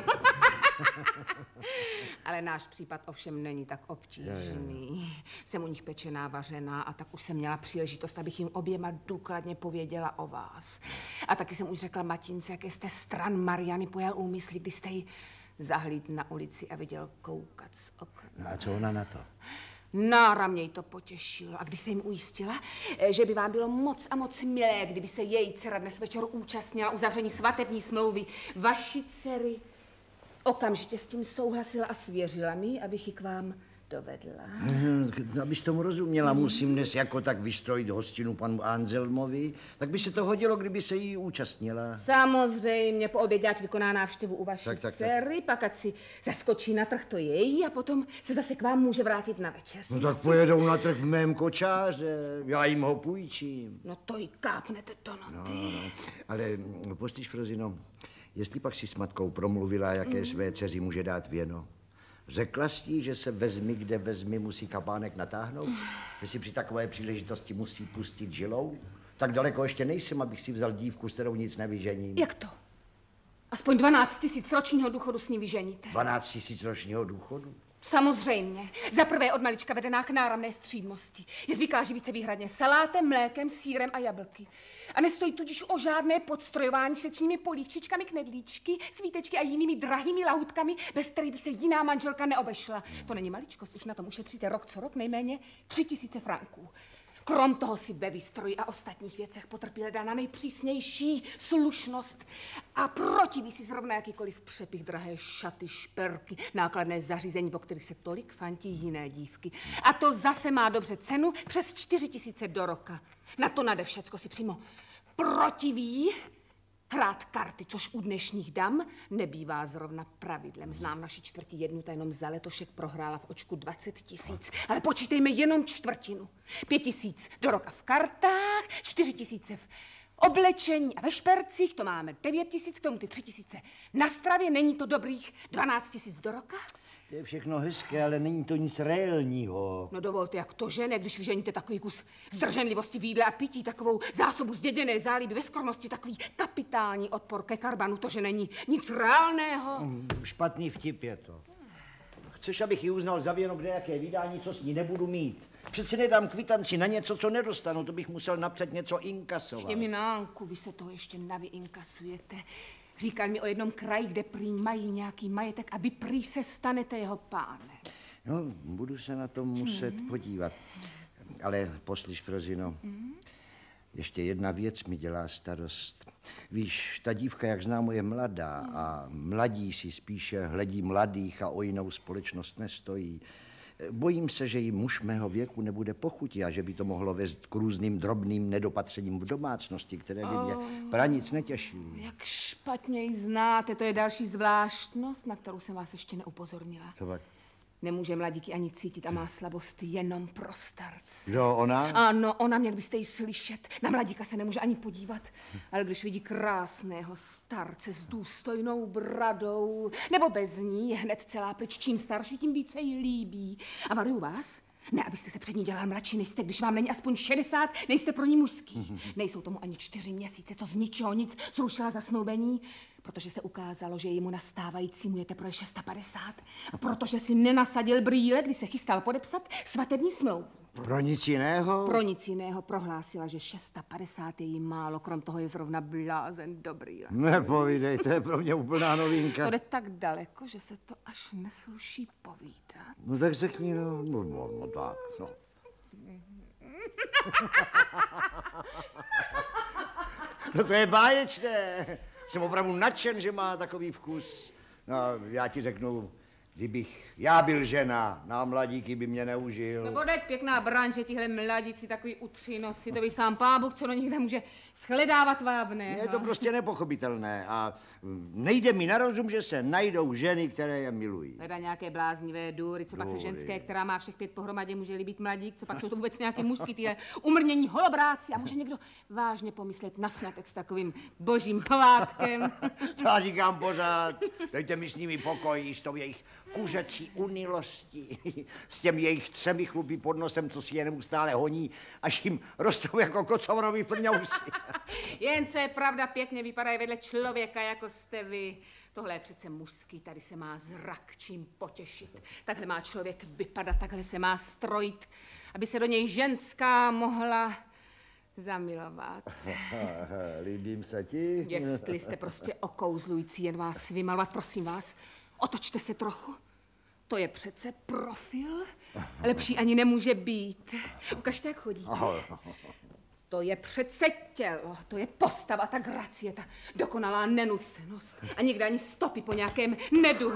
Ale náš případ ovšem není tak obtížný. Jsem u nich pečená, vařená a tak už jsem měla příležitost, abych jim oběma důkladně pověděla o vás. A taky jsem už řekla matince, jaké jste stran Mariany pojal úmysly, když jste ji zahlíd na ulici a viděl koukat z okna. No a co ona na to? Náramně jí to potěšilo. A když se jim ujistila, že by vám bylo moc a moc milé, kdyby se její dcera dnes večer účastnila uzavření svatební smlouvy vaší dcery, okamžitě s tím souhlasila a svěřila mi, abych ji k vám dovedla. No, abys tomu rozuměla, musím dnes jako tak vystrojit hostinu panu Anselmovi, tak by se to hodilo, kdyby se jí účastnila. Samozřejmě, po obědě ať vykoná návštěvu u vaší Tak, tak, dcery, pak ať si zaskočí na trh to její a potom se zase k vám může vrátit na večeři. No tak pojedou na trh v mém kočáře, já jim ho půjčím. No to jí kápnete do noty. No, no, ale no, postiž, Frozino, jestli pak si s matkou promluvila, jaké mm. své dceři může dát věno, řekla jsi jí, že se vezmi, kde vezmi, musí kapánek natáhnout? Že si při takové příležitosti musí pustit žilou? Tak daleko ještě nejsem, abych si vzal dívku, s kterou nic nevyžením. Jak to? Aspoň dvanáct tisíc ročního důchodu s ní vyženíte. dvanáct tisíc ročního důchodu? Samozřejmě. Za prvé od malička vedená k náramné střídmosti. Je zvyklá živit se výhradně salátem, mlékem, sýrem a jablky. A nestojí tudíž o žádné podstrojování švečnými polívčičkami, knedlíčky, svítečky a jinými drahými lahutkami, bez kterých by se jiná manželka neobešla. To není maličkost, už na tom ušetříte rok co rok nejméně tři tisíce franků. Krom toho si ve výstroji a ostatních věcech potrpí dána nejpřísnější slušnost a protiví si zrovna jakýkoliv přepich, drahé šaty, šperky, nákladné zařízení, po kterých se tolik fantí jiné dívky. A to zase má dobře cenu přes čtyři tisíce do roka. Na to nade všecko si přímo protiví hrát karty, což u dnešních dam nebývá zrovna pravidlem. Znám naši čtvrtí jednu, ta jenom za letošek prohrála v očku dvacet tisíc. Ale počítejme jenom čtvrtinu. Pět tisíc do roka v kartách, čtyři tisíce v oblečení a ve špercích, to máme devět tisíc, k tomu ty tři tisíce na stravě, není to dobrých dvanáct tisíc do roka? To je všechno hezké, ale není to nic reálního. No dovolte, jak to žene, když vyženíte takový kus zdrženlivosti v jídle a pití, takovou zásobu zděděné záliby, bezkornosti, takový kapitální odpor ke karbanu, to, že není nic reálného. Mm, špatný vtip je to. Chceš, abych ji uznal za věno kde jaké vydání, co s ní nebudu mít? Přeci nedám kvitanci na něco, co nedostanu, to bych musel napřed něco inkasovat. Je mi nánku, vy se toho ještě navyinkasujete. Říkal mi o jednom kraji, kde prý mají nějaký majetek a vy prý se stanete jeho pánem. No, budu se na to muset mm. podívat. Ale poslyš, Frozino, mm. ještě jedna věc mi dělá starost. Víš, ta dívka, jak známo, je mladá a mladí si spíše hledí mladých a o jinou společnost nestojí. Bojím se, že jí muž mého věku nebude pochutí a že by to mohlo vést k různým drobným nedopatřením v domácnosti, které by mě pra nic netěšily. Jak špatně ji znáte, to je další zvláštnost, na kterou jsem vás ještě neupozornila. To Nemůže mladíky ani cítit a má slabost jenom pro starce. Jo, ona? Ano, ona, měl byste ji slyšet. Na mladíka se nemůže ani podívat. Ale když vidí krásného starce s důstojnou bradou, nebo bez ní, je hned celá pryč. Čím starší, tím více jí líbí. A varuju vás, ne, abyste se před ní dělal mladší, nejste, když vám není aspoň šedesát, nejste pro ní mužský. Nejsou tomu ani čtyři měsíce, co z ničeho nic zrušila zasnoubení, protože se ukázalo, že jemu nastávajícímu je teprve padesát šest. A protože si nenasadil brýle, když se chystal podepsat svatební smlouvu. Pro nic jiného? Pro nic jiného prohlásila, že padesát šest je jí málo, krom toho je zrovna blázen do brýle. Nepovídej, to je pro mě úplná novinka. To jde tak daleko, že se to až nesluší povídat. No tak řekni, no, no, no, no tak, no. No to je báječné. Jsem opravdu nadšen, že má takový vkus. No, já ti řeknu, kdybych já byl žena, na mladíky by mě neužil. No bude pěkná branže, tihle mladíci, takový utřinosy, to by sám pábuk, co do nich nemůže shledávat vábného. Je to prostě nepochopitelné a nejde mi na rozum, že se najdou ženy, které je milují. Hledá nějaké bláznivé důry, co pak se Důry. ženské, která má všech pět pohromadě, může líbit mladík, co pak jsou to vůbec nějaký mužský, tyhle umrnění holobráci a může někdo vážně pomyslet na sňatek s takovým božím hládkem. To já říkám pořád, dejte mi s nimi pokoj, s tou jejich kuřecí unilostí, s těmi jejich třemi chlupy pod nosem, co si je neustále honí, až jim rostou jako kocovroví frňousy. Jen co je pravda, pěkně vypadají vedle člověka, jako jste vy. Tohle je přece mužský, tady se má zrak čím potěšit. Takhle má člověk vypadat, takhle se má strojit, aby se do něj ženská mohla zamilovat. Líbím se ti? Jestli jste prostě okouzlující, jen vás vymalovat, prosím vás, otočte se trochu. To je přece profil. Lepší ani nemůže být. Ukažte, jak chodíte. To je přece tělo, to je postava, ta gracie, ta dokonalá nenucenost. A nikdy ani stopy po nějakém neduhu.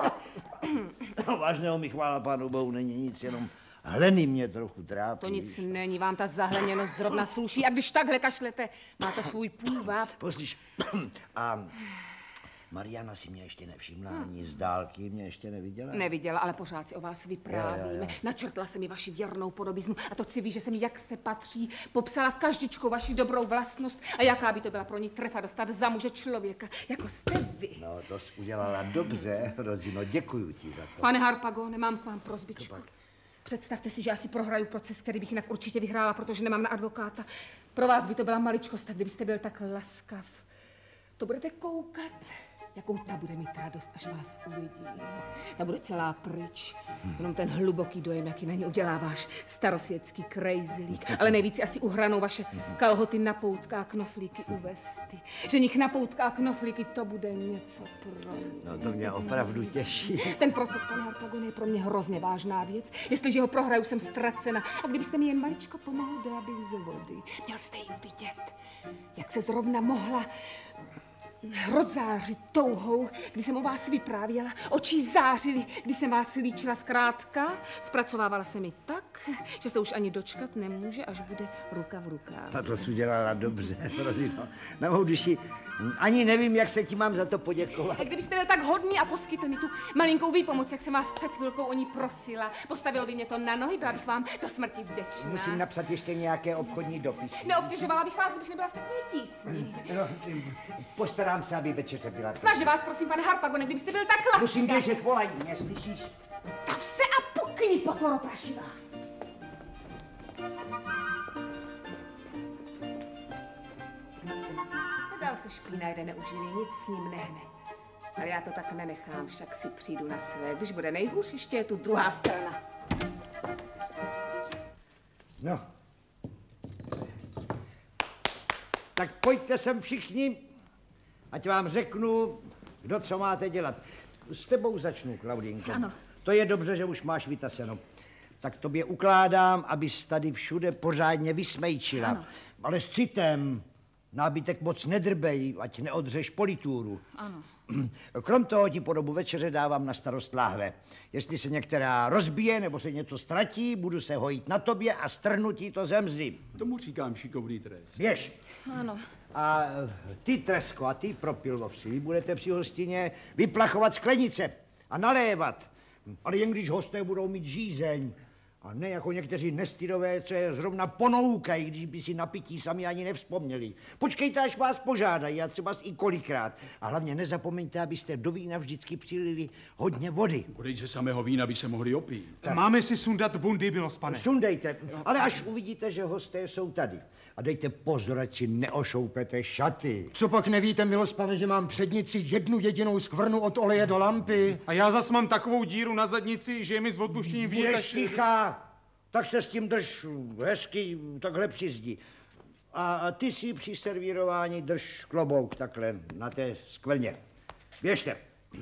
Vážného mi chvála pánu bohu není nic, jenom hleny mě trochu trápí. To nic není, vám ta zahleněnost zrovna sluší. A když takhle kašlete, má to svůj půvab. Poslyš, a Mariana si mě ještě nevšimla, ani z dálky mě ještě neviděla. Neviděla, ale pořád si o vás vyprávíme. Jo, jo, jo. Načrtla jsem mi vaši věrnou podobiznu a to si ví, že jsem jí, jak se patří, popsala každičkou vaši dobrou vlastnost a jaká by to byla pro ní trefa dostat za muže člověka, jako jste vy. No, to jsi udělala dobře, Rozino, děkuju ti za to. Pane Harpago, nemám k vám prosbičku. Představte si, že já si prohraju proces, který bych jinak určitě vyhrála, protože nemám na advokáta. Pro vás by to byla maličkost, tak kdybyste byl tak laskav. To budete koukat jakou ta bude mít radost, až vás uvidí. Ta bude celá pryč. Jenom ten hluboký dojem, jaký na ně udělá váš starosvětský krejzlík. Ale nejvíc asi uhranou vaše kalhoty na poutkách, knoflíky u vesty. Ženich na poutkách, knoflíky, to bude něco pro mě. No to mě opravdu těší. Ten proces, pane Harpagone, je pro mě hrozně vážná věc. Jestliže ho prohraju, jsem ztracena. A kdybyste mi jen maličko pomohl, byla bych ze vody. Měl jste ji vidět, jak se zrovna mohla rozzářit touhou, když jsem o vás vyprávěla. Oči zářily, když jsem vás líčila zkrátka. Zpracovávala se mi tak, že se už ani dočkat nemůže, až bude ruka v rukách. A to jsi udělala dobře, Rozino. Na mou duši ani nevím, jak se ti mám za to poděkovat. A kdybyste byl tak hodný a poskytl mi tu malinkou výpomoc, jak jsem vás před chvilkou o ní prosila, postavil by mě to na nohy, byla bych vám do smrti vděčná. Musím napsat ještě nějaké obchodní dopisy. Neobtěžovala bych vás, kdybych nebyla v takové tísni. No, postarám se, aby večeře byla. Snažím vás, prosím, pane Harpagone, kdybyste byl tak laskav. Musím běžet, volají mě, slyšíš? Tav se a pukni, potoro prašivá. Nedal se špína, jde neužili, nic s ním nehne. Ale já to tak nenechám, však si přijdu na své. Když bude nejhůř, ještě je tu druhá strana. No. Tak pojďte sem všichni, ať vám řeknu, kdo co máte dělat. S tebou začnu, Klaudinko. Ano. To je dobře, že už máš vytaseno. Tak tobě ukládám, abys tady všude pořádně vysmejčila. Ano. Ale s citem. Nábytek moc nedrbej, ať neodřeš politúru. Ano. Krom toho ti po dobu večeře dávám na starost láhve. Jestli se některá rozbije nebo se něco ztratí, budu se hojit na tobě a strhnu ti to ze mzdy. Tomu říkám šikovný trest. Běž. Ano. A ty, Tresko, a ty, Propilvovsi, vy budete při hostině vyplachovat sklenice a nalévat. Ale jen když hosté budou mít žízeň. A ne jako někteří nestydové, co je zrovna ponoukají, když by si na pití sami ani nevzpomněli. Počkejte, až vás požádají, a třeba i kolikrát. A hlavně nezapomeňte, abyste do vína vždycky přilili hodně vody. Odejď ze samého vína, by se mohli opít. Tak. Máme si sundat bundy, milost pane. Sundejte, ale až uvidíte, že hosté jsou tady. A dejte pozor, ať si neošoupete šaty. Co pak nevíte, milost pane, že mám přednici jednu jedinou skvrnu od oleje do lampy? A já zas mám takovou díru na zadnici, že je mi s odpuštěním vidět Budeš až... tichá, tak se s tím drž hezky takhle při zdi. A, a ty si při servírování drž klobouk takhle na té skvrně. Běžte.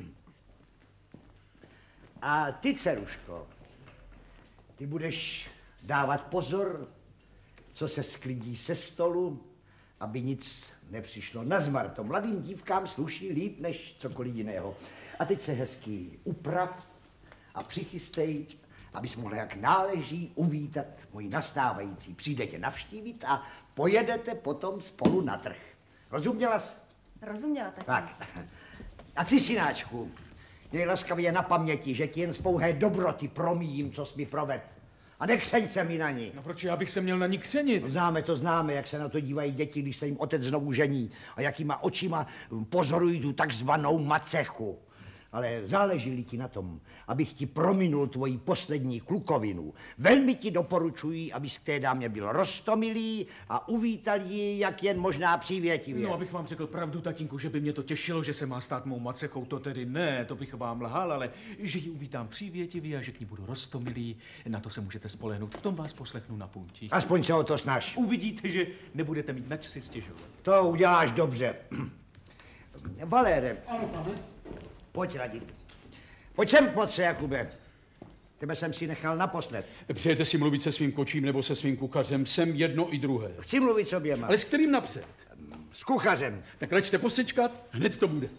A ty, dceruško, ty budeš dávat pozor, co se sklidí se stolu, aby nic nepřišlo na zmar. To mladým dívkám sluší líp než cokoliv jiného. A teď se hezky uprav a přichystej, abys mohla jak náleží uvítat můj nastávající. Přijde tě navštívit a pojedete potom spolu na trh. Rozuměla jsi? Rozuměla, tati. Tak. A ty, synáčku, měj laskavě na paměti, že ti jen z pouhé dobroty promíjím, co jsi mi proved. A nekřeň se mi na ní. No proč já bych se měl na ní křenit? Známe to, známe, jak se na to dívají děti, když se jim otec znovu žení a jakýma očima pozorují tu takzvanou macechu. Ale záleží ti na tom, abych ti prominul tvoji poslední klukovinu. Velmi ti doporučuji, abys k té dámě byl roztomilý a uvítal ji, jak jen možná přívětivě. No, abych vám řekl pravdu, tatínku, že by mě to těšilo, že se má stát mou macechou, to tedy ne, to bych vám lhal, ale že ji uvítám přívětivě a že k ní budu roztomilý, na to se můžete spolehnout. V tom vás poslechnu na punti. Aspoň se o to snaž. Uvidíte, že nebudete mít nač si stěžovat. To uděláš dobře. Valére. Ano, pane. Pojď radit. Pojď sem, Potře, Jakube. Tebe jsem si nechal naposled. Přejete si mluvit se svým kočím nebo se svým kuchařem? Jsem jedno i druhé. Chci mluvit s oběma. Ale s kterým napřed? S kuchařem. Tak račte posečkat, hned to bude.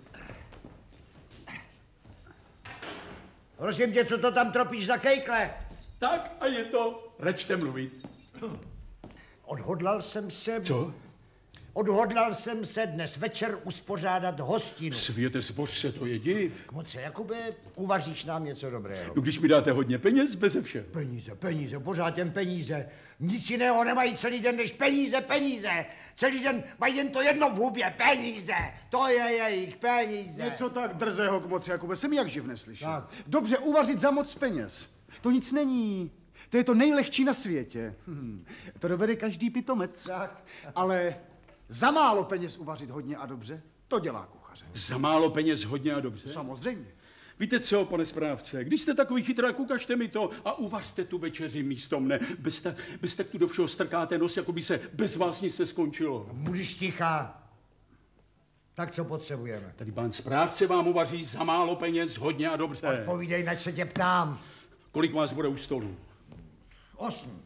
Prosím tě, co to tam tropíš za kejkle? Tak a je to. Račte mluvit. Odhodlal jsem se... Co? Odhodlal jsem se dnes večer uspořádat hostinu. Světe zbožře, to je div. Kmotře, Jakube, uvaříš nám něco dobrého. No, když mi dáte hodně peněz, beze všeho. Peníze, peníze, pořád jen peníze. Nic jiného nemají celý den než peníze, peníze. Celý den mají jen to jedno v hubě, peníze. To je jejich peníze. Něco tak drzého, kmotře, Jakube, jsem jak živ neslyšel. Tak. Dobře, uvařit za moc peněz. To nic není. To je to nejlehčí na světě. Hm. To dovede každý pitomec. Tak. Ale za málo peněz uvařit hodně a dobře, to dělá kuchař. kuchaře. Za málo peněz hodně a dobře. Samozřejmě. Víte co, pane správce, když jste takový chytrák, ukažte mi to a uvařte tu večeři místo mne. Bez tak, bez tak tu do všeho strkáte nos, jako by se bez vás nic neskončilo. Budeš tichá. Tak co potřebujeme? Tady pán správce vám uvaří za málo peněz hodně a dobře. Povídej, nač se tě ptám. Kolik vás bude u stolu? Osm.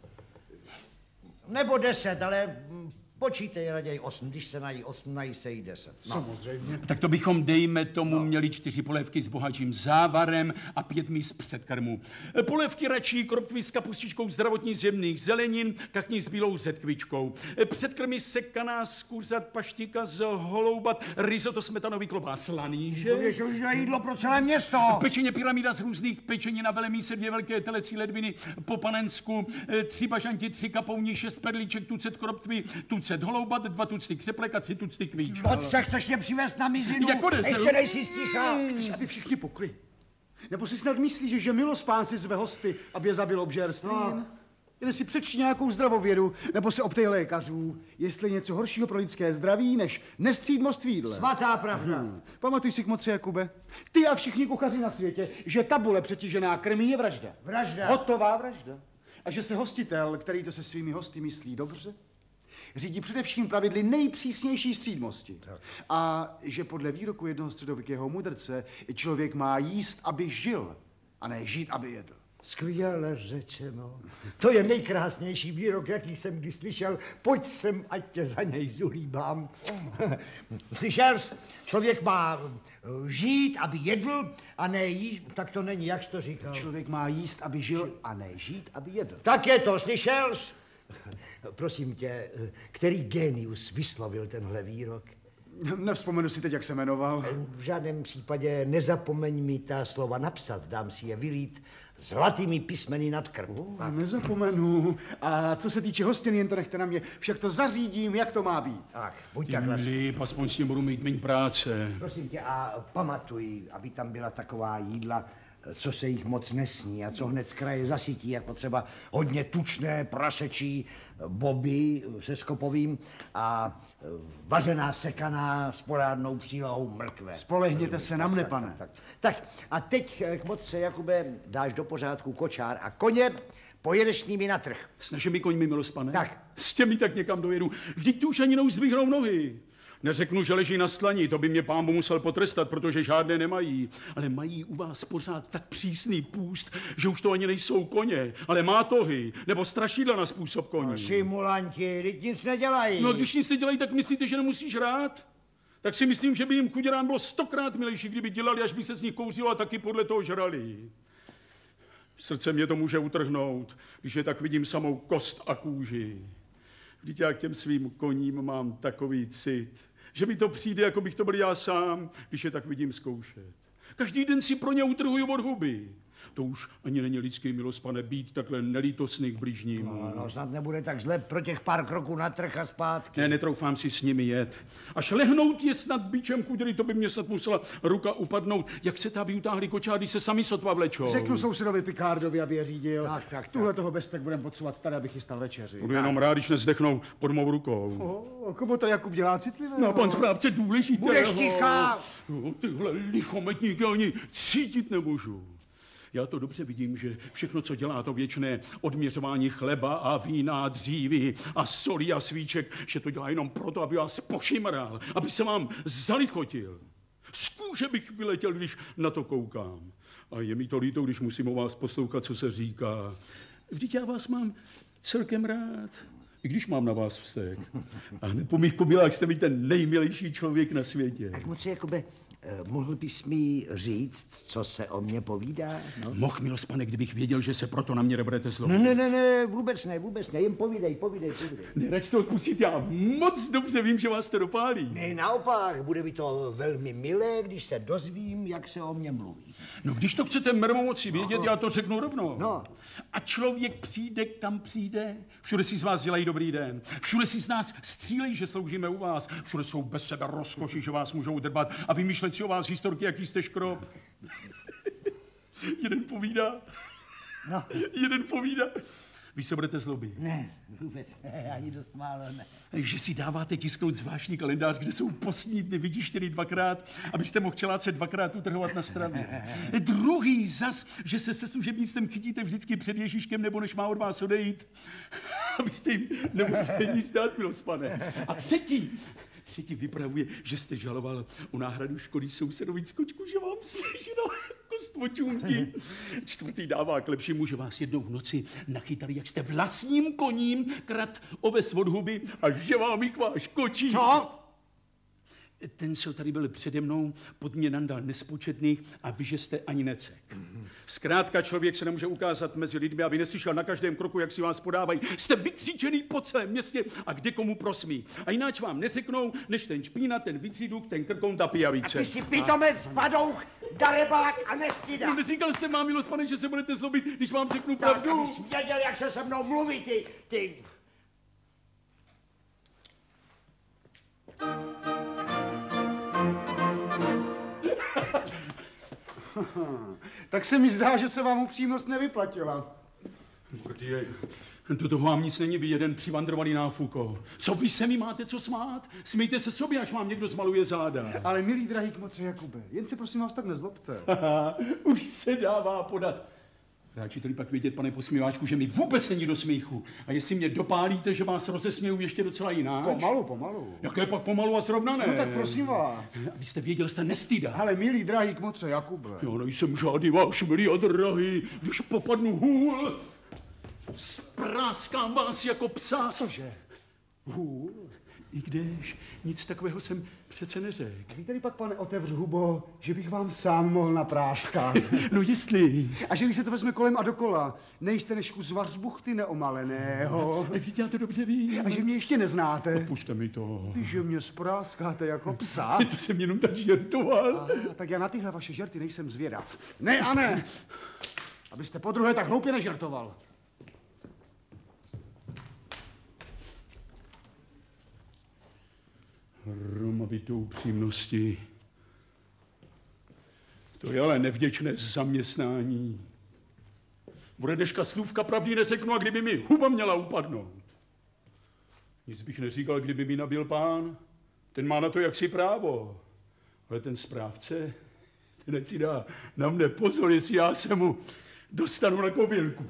Nebo deset, ale hm, počítej raději osm. Když se nají osm, nají se jí deset. No. Samozřejmě. Tak to bychom, dejme tomu, no. měli čtyři polévky s bohatším závarem a pět míst předkrmu. Polévky radší kroptví s kapustičkou zdravotní z jemných zelenin, kachní s bílou řetkvičkou. Předkrmy sekaná z kuřat, paštika z holoubat, risotto smetanový klobás, laníže. To je už na jídlo pro celé město. Pečeně pyramida z různých pečení na velemíse, dvě velké telecí ledviny po panensku, tři bažanti, tři kapouni, šest perlíček, tucet kroptví, tucet holoubat, dva tucty křeplek a tři tucty kvíč. Od však chceš mě přivést na mizinu. Jak bude se? Ještě nejsi sticha. Chceš, aby všichni pukli? Nebo si snad myslíš, že milospán si zve hosty, aby je zabil obžerstvím? No. Jen si přečti nějakou zdravovědu, nebo se optej lékařů, jestli je něco horšího pro lidské zdraví, než nestřídmost v jídle. Svatá pravda. Hmm. Pamatuj si, kmotře Jakube, ty a všichni kuchaři na světě, že tabule přetížená krmí je vražda. Vražda. Hotová vražda. A že se hostitel, který to se svými hosty myslí dobře, řídí především pravidly nejpřísnější střídmosti. Tak. A že podle výroku jednoho středověkého mudrce člověk má jíst, aby žil, a ne žít, aby jedl. Skvěle řečeno. To je nejkrásnější výrok, jaký jsem kdy slyšel. Pojď sem, ať tě za něj zulíbám. Slyšel jsi? Člověk má žít, aby jedl, a ne jíst. Tak to není, jak jsi to říkal? Člověk má jíst, aby žil, a ne žít, aby jedl. Tak je to, slyšel jsi? Prosím tě, který génius vyslovil tenhle výrok? Nevzpomenu si teď, jak se jmenoval. V žádném případě nezapomeň mi ta slova napsat, dám si je vylít zlatými písmeny nad krk. Oh, nezapomenu. A co se týče hostin, jen to nechte na mě. Však to zařídím, jak to má být. Tak, buď tak laskavý. Líp, aspoň s ním budu mít méně práce. Prosím tě, a pamatuj, aby tam byla taková jídla, co se jich moc nesní a co hned z kraje zasytí, jako třeba hodně tučné prasečí boby se skopovým a vařená sekaná s porádnou přílohou mrkve. Spolehněte se na mne, pane. Tak, tak, tak a teď, kmotře Jakube, dáš do pořádku kočár a koně, pojedeš s nimi na trh. S našimi koňmi, milost pane? Tak. S těmi tak někam dojedu. Vždyť tu už ani neuzdvihnou nohy. Neřeknu, že leží na stlaní, to by mě pán musel potrestat, protože žádné nemají. Ale mají u vás pořád tak přísný půst, že už to ani nejsou koně, ale mátohy, nebo strašidla na způsob koní. No, simulanti, teď nic nedělají. No, když nic nedělají, tak myslíte, že nemusíš rád? Tak si myslím, že by jim chuděrám bylo stokrát milejší, kdyby dělali, až by se z nich kouřilo a taky podle toho žrali. Srdce mě to může utrhnout, když je tak vidím samou kost a kůži. Vždyť já k těm svým koním mám takový cit, že mi to přijde, jako bych to byl já sám, když je tak vidím zkoušet. Každý den si pro ně utrhuju od huby. To už ani není lidský, milost pane, být takhle nelítosný k bližním. No, no, snad nebude tak zle pro těch pár kroků na trh a zpátky. Ne, netroufám si s nimi jet. Až lehnout je snad bičem kuděry, to by mě snad musela ruka upadnout. Jak se tady utáhli kočáry, se sami sotva vlečou. Řeknu sousedovi Picardovi, aby je řídil. Tak, tak, tak. Tuhle toho bestek budeme potřebovat tady, abych chystal večeři. Budu jenom rád, když nezdechnou pod mou rukou. Oh, komu to Jakub dělá citlivě? No, pan správce důležitého. Budeš tichá! No, tyhle lichometníky ani cítit nemůžu. Já to dobře vidím, že všechno, co dělá to věčné odměřování chleba a vína, dřívy a soli a svíček, že to dělá jenom proto, aby vás pošimral, aby se vám zalichotil. Z kůže bych vyletěl, když na to koukám. A je mi to líto, když musím o vás poslouchat, co se říká. Vždyť já vás mám celkem rád, i když mám na vás vztek. A hned po mých kobylách jste mi ten nejmilejší člověk na světě. Tak moc Jakube, mohl bys mi říct, co se o mě povídá? No? Mohl, milost pane, kdybych věděl, že se proto na mě nebudete zlobit. Ne, ne, ne, ne, vůbec ne, vůbec ne, jen povídej, povídej, povídej. Nerač to odpustit, já moc dobře vím, že vás to dopálí. Ne, naopak, bude mi to velmi milé, když se dozvím, jak se o mě mluví. No, když to chcete mermomocí vědět, já to řeknu rovnou. No. A člověk přijde, kam přijde, všude si z vás dělají dobrý den, všude si z nás střílejí, že sloužíme u vás, všude jsou bez sebe rozkoši, že vás můžou drbat a vymýšlet si o vás historky, jaký jste škrob. Jeden povídá, no. jeden povídá, Vy se budete zlobit. Ne, vůbec ne, ani dost málo ne. Že si dáváte tisknout zvláštní kalendář, kde jsou postní dny, vidíš tedy dvakrát, abyste mohl čeláce dvakrát utrhovat na stranu. Druhý zas, že se se služebnictvem chytíte vždycky před Ježíškem, nebo než má od vás odejít, abyste jim nemuseli nic dát, milospané. A třetí, třetí vypravuje, že jste žaloval o náhradu škody sousedovi skočku, že vám sežral kost močůnky. Čtvrtý dává k lepšímu, že vás jednou v noci nachytali, jak jste vlastním koním krat oves od huby a že vám jich váš kočí. Co? Ten, co tady byl přede mnou, pod mě nandal nespočetných a vy, že jste ani necek. Zkrátka člověk se nemůže ukázat mezi lidmi, aby neslyšel na každém kroku, jak si vás podávají. Jste vykřičený po celém městě a kde komu prosmí. A jináč vám neřeknou, než ten špína, ten vytříduk, ten krkoun, ta pijavice. A ty si pitomec, padouch, darebák a nestyda. No, neříkal jsem vám, milospané, že se budete zlobit, když vám řeknu pravdu. Tak, abys věděl, jak se se mnou mluví, ty, ty... Tak se mi zdá, že se vám upřímnost nevyplatila. Protože toto vám nic není, vy jeden přivandrovaný náfuko. Co vy se mi máte co smát? Smijte se sobě, až vám někdo zmaluje záda. Ale milý drahý kmotře Jakube, jen se prosím vás tak nezlobte. Už se dává podat. Ráči tady pak vědět, pane posmíváčku, že mi vůbec není do smíchu. A jestli mě dopálíte, že vás rozesměju ještě docela jináč. Pomalu, pomalu. Jaké pak pomalu a srovnané? No tak prosím vás. Abyste věděl, jste nestyda. Ale milý drahý kmotře Jakube. Já nejsem žádný váš milý a drahý, když popadnu hůl, spráskám vás jako psa. Cože? Hůl? I když nic takového jsem přece neřekl. Vy tady pak, pane, otevř hubo, že bych vám sám mohl napráskat. No jestli. A že když se to vezme kolem a dokola, nejste než kus vařbuchty neomaleného. Tak já to dobře vím. A že mě ještě neznáte. Puste mi to. Ty, že mě spráskáte jako psa. To jsem jenom tak žertoval. Aha, tak já na tyhle vaše žerty nejsem zvědav. Ne a ne! Abyste podruhé tak hloupě nežertoval. Hromavitou upřímnosti. To je ale nevděčné zaměstnání. Bude dneška slůvka pravdy neřeknu, a kdyby mi huba měla upadnout. Nic bych neříkal, kdyby mi nabil pán. Ten má na to jaksi právo. Ale ten správce, ten si dá na mne pozor, jestli já se mu dostanu na kovělku.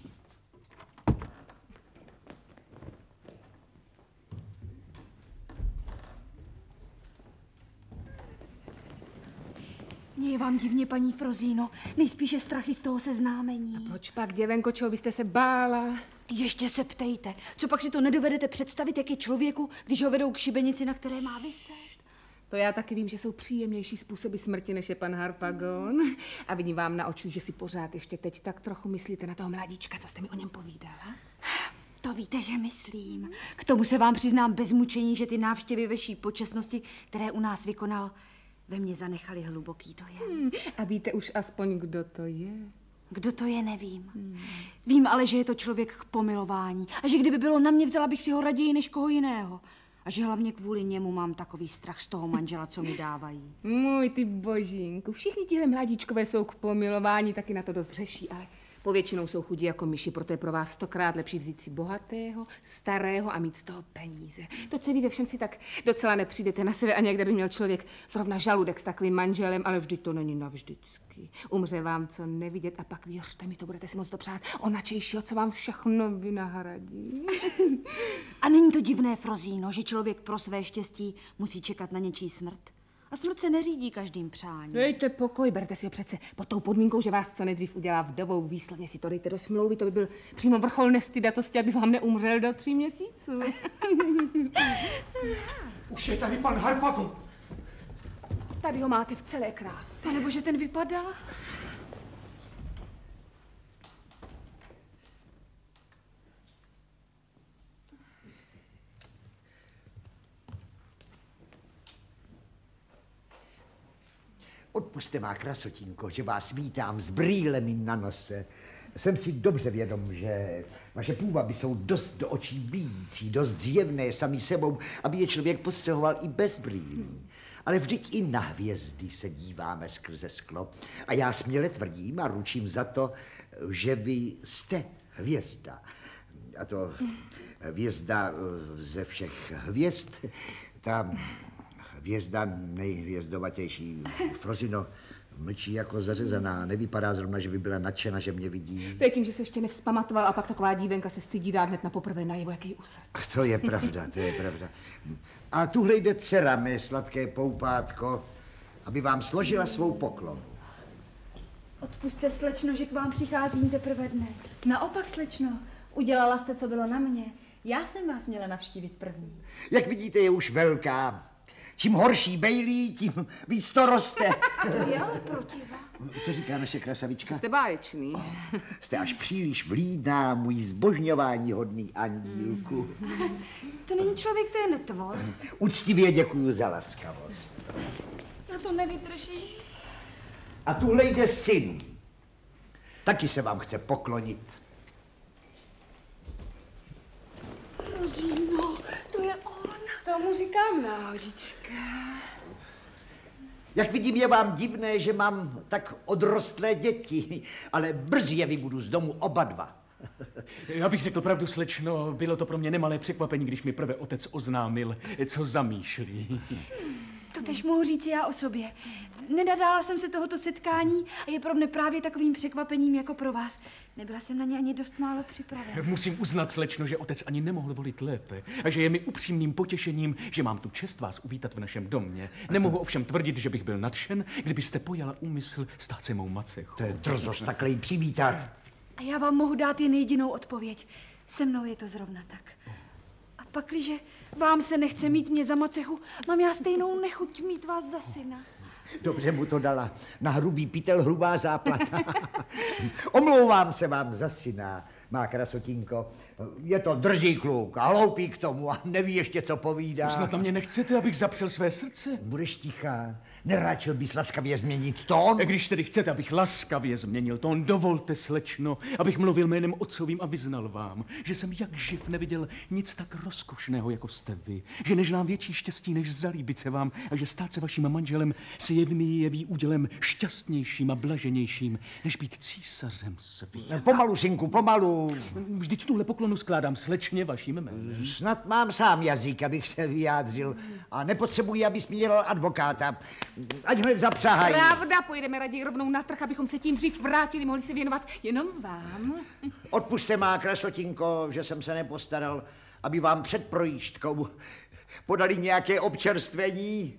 Mně je vám divně, paní Frozíno. Nejspíše strachy z toho seznámení. A proč pak, děvenko, čeho byste se bála? Ještě se ptejte. Co pak si to nedovedete představit, jak je člověku, když ho vedou k šibenici, na které má viset? To já taky vím, že jsou příjemnější způsoby smrti, než je pan Harpagon. A vidím vám na očích, že si pořád ještě teď tak trochu myslíte na toho mladíčka, co jste mi o něm povídala. To víte, že myslím. K tomu se vám přiznám bez mučení, že ty návštěvy ve vší počestnosti, které u nás vykonal, ve mně zanechali hluboký dojem. Hmm, a víte už aspoň, kdo to je? Kdo to je, nevím. Hmm. Vím ale, že je to člověk k pomilování a že kdyby bylo na mě, vzala bych si ho raději než koho jiného. A že hlavně kvůli němu mám takový strach z toho manžela, co mi dávají. Můj ty božínku, všichni tihle mladíčkové jsou k pomilování, taky na to dost řeší, ale povětšinou jsou chudí jako myši, proto je pro vás stokrát lepší vzít si bohatého, starého a mít z toho peníze. To, co vy ve všem si tak docela nepřijdete na sebe a někde by měl člověk zrovna žaludek s takovým manželem, ale vždyť to není navždycky. Umře vám co nevidět a pak věřte mi, to budete si moc dopřát o načejšího, co vám všechno vynahradí. A není to divné, Frozíno, že člověk pro své štěstí musí čekat na něčí smrt? A smrt se neřídí každým přáním. Dejte pokoj, berte si ho přece pod tou podmínkou, že vás co nejdřív udělá vdovou. Výslovně si to dejte do smlouvy, to by byl přímo vrchol nestydatosti, aby vám neumřel do tří měsíců. Už je tady pan Harpagon. Tady ho máte v celé kráse. Pane bože, ten vypadá. Odpuste, má krasotinko, že vás vítám s brýlemi na nose. Jsem si dobře vědom, že vaše půvaby jsou dost do očí bijící, dost zjevné sami sebou, aby je člověk postřehoval i bez brýlí. Ale vždyť i na hvězdy se díváme skrze sklo. A já směle tvrdím a ručím za to, že vy jste hvězda. A to hvězda ze všech hvězd, ta hvězda nejhvězdovatější, Frozino, mlčí jako zařezaná, nevypadá zrovna, že by byla nadšena, že mě vidí. To je tím, že se ještě nevzpamatoval a pak taková dívenka se stydí dát hned na poprvé najevo, jaký úsad. To je pravda, to je pravda. A tuhle jde dcera, mé sladké poupátko, aby vám složila svou poklonu. Odpuste, slečno, že k vám přicházím teprve dnes. Naopak, slečno, udělala jste, co bylo na mě. Já jsem vás měla navštívit první. Jak vidíte, je už velká. Čím horší bejlí, tím víc to roste. To je ale protiva. Co říká naše krasavička? Jste báječný. Jste až příliš vlídná, můj zbožňování hodný andílku. To není člověk, to je netvor. Úctivě děkuju za laskavost. Já to nevydržím. A tuhle jde syn. Taky se vám chce poklonit. Rozíno, to je on. Tomu říkám náhodička. Jak vidím, je vám divné, že mám tak odrostlé děti, ale brzy je vybudu z domu oba dva. Já bych řekl pravdu, slečno, bylo to pro mě nemalé překvapení, když mi prvé otec oznámil, co zamýšlí. To tež mohu říct já o sobě. Nenadála jsem se tohoto setkání a je pro mne právě takovým překvapením jako pro vás. Nebyla jsem na ně ani dost málo připravena. Musím uznat, slečno, že otec ani nemohl volit lépe a že je mi upřímným potěšením, že mám tu čest vás uvítat v našem domě. Nemohu ovšem tvrdit, že bych byl nadšen, kdybyste pojala úmysl stát se mou macechou. To je drzost takhle jí přivítat. A já vám mohu dát jen jedinou odpověď. Se mnou je to zrovna tak. A pakliže vám se nechce mít mě za macechu, mám já stejnou nechuť mít vás za syna. Dobře mu to dala. Na hrubý pytel hrubá záplata. Omlouvám se vám za syna, má krasotinko. Je to drzý kluk a hloupý k tomu a neví ještě, co povídá. Snad na mě nechcete, abych zapřel své srdce? Budeš tichá. Neráčil bys laskavě změnit tón? Když tedy chcete, abych laskavě změnil tón, dovolte, slečno, abych mluvil jménem otcovým a vyznal vám, že jsem jak živ neviděl nic tak rozkošného, jako jste vy, že než nám větší štěstí, než zalíbit se vám a že stát se vaším manželem si je mi jeví údělem šťastnějším a blaženějším, než být císařem světa. Pomalu, synku, pomalu. Vždyť tuhle poklonu skládám slečně vaším jménem. Snad mám sám jazyk, abych se vyjádřil a nepotřebuji, abys mi dělal advokáta. Ať hned zapřahají. Pravda, pojedeme raději rovnou na trh, abychom se tím dřív vrátili, mohli se věnovat jenom vám. Odpuste, má krasotinko, že jsem se nepostaral, aby vám před projížďkou podali nějaké občerstvení.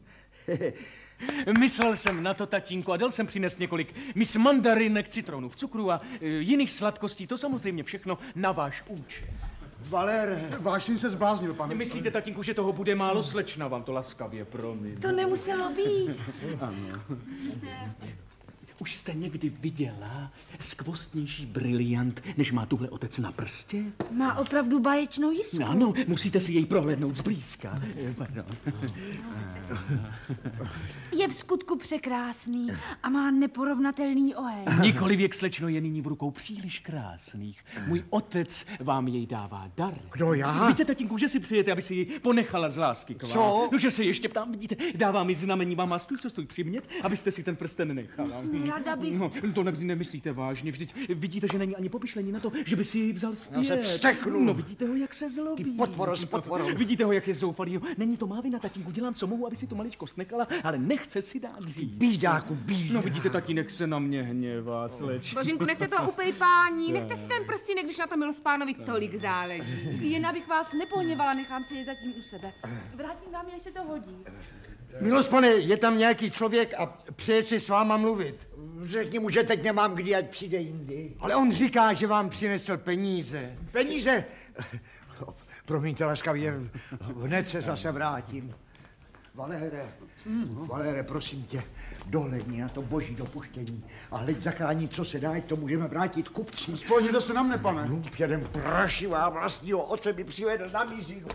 Myslel jsem na to, tatínku, a dal jsem přinést několik mis mandarinek, citronů, cukru a e, jiných sladkostí. To samozřejmě všechno na váš účet. Valer, váš syn se zbláznil, pane. Myslíte, tatínku, že toho bude málo? Slečna vám to laskavě promiň. To nemuselo být. Ano. Už jste někdy viděla skvostnější briliant, než má tuhle otec na prstě? Má opravdu báječnou jiskru. Ano, musíte si jej prohlédnout zblízka. Pardon. Je v skutku překrásný a má neporovnatelný oheň. Nikoli věk, slečno, je nyní v rukou příliš krásných. Můj otec vám jej dává dar. Kdo, já? Víte, tatínku, že si přijete, aby si ji ponechala z lásky k vám. Co? No, že se ještě ptám, vidíte, dává mi znamení, vám má stůj, co stůj přimět, abyste si ten prsten nechala. Ráda bych. No, to ne, nemyslíte vážně, vždyť vidíte, že není ani pomyšlení na to, že by si ji vzal zpět. Já se vzteknu. No, vidíte ho, jak se zlobí. Ty potvoro s potvorou. Vidíte ho, jak je zoufalý. Není to má vina, tatínku, dělám, co mohu, aby si tu maličkost nechala, ale nechce si dát říct. Bídáku, bídáku. No, vidíte, tatínek se na mě hněvá, sleč. Božinku, nechte to upejpání, nechte si ten prstínek, když na to milospánovi tolik záleží. Jen abych vás nepohněvala, nechám si je zatím u sebe. Vrátím vám, až se to hodí. Milost, pane, je tam nějaký člověk a přeje si s váma mluvit. Řekni mu, že teď nemám kdy, ať přijde jindy. Ale on říká, že vám přinesl peníze. Peníze? Promiňte laskavě, hned se zase vrátím. Valére, Valére, prosím tě, dohledni na to boží dopuštění a hleď zachránit, co se dá, to můžeme vrátit kupci. Spojněte se na mne, pane. Hlub jeden prašivá vlastního otce by přivedl na mízinu.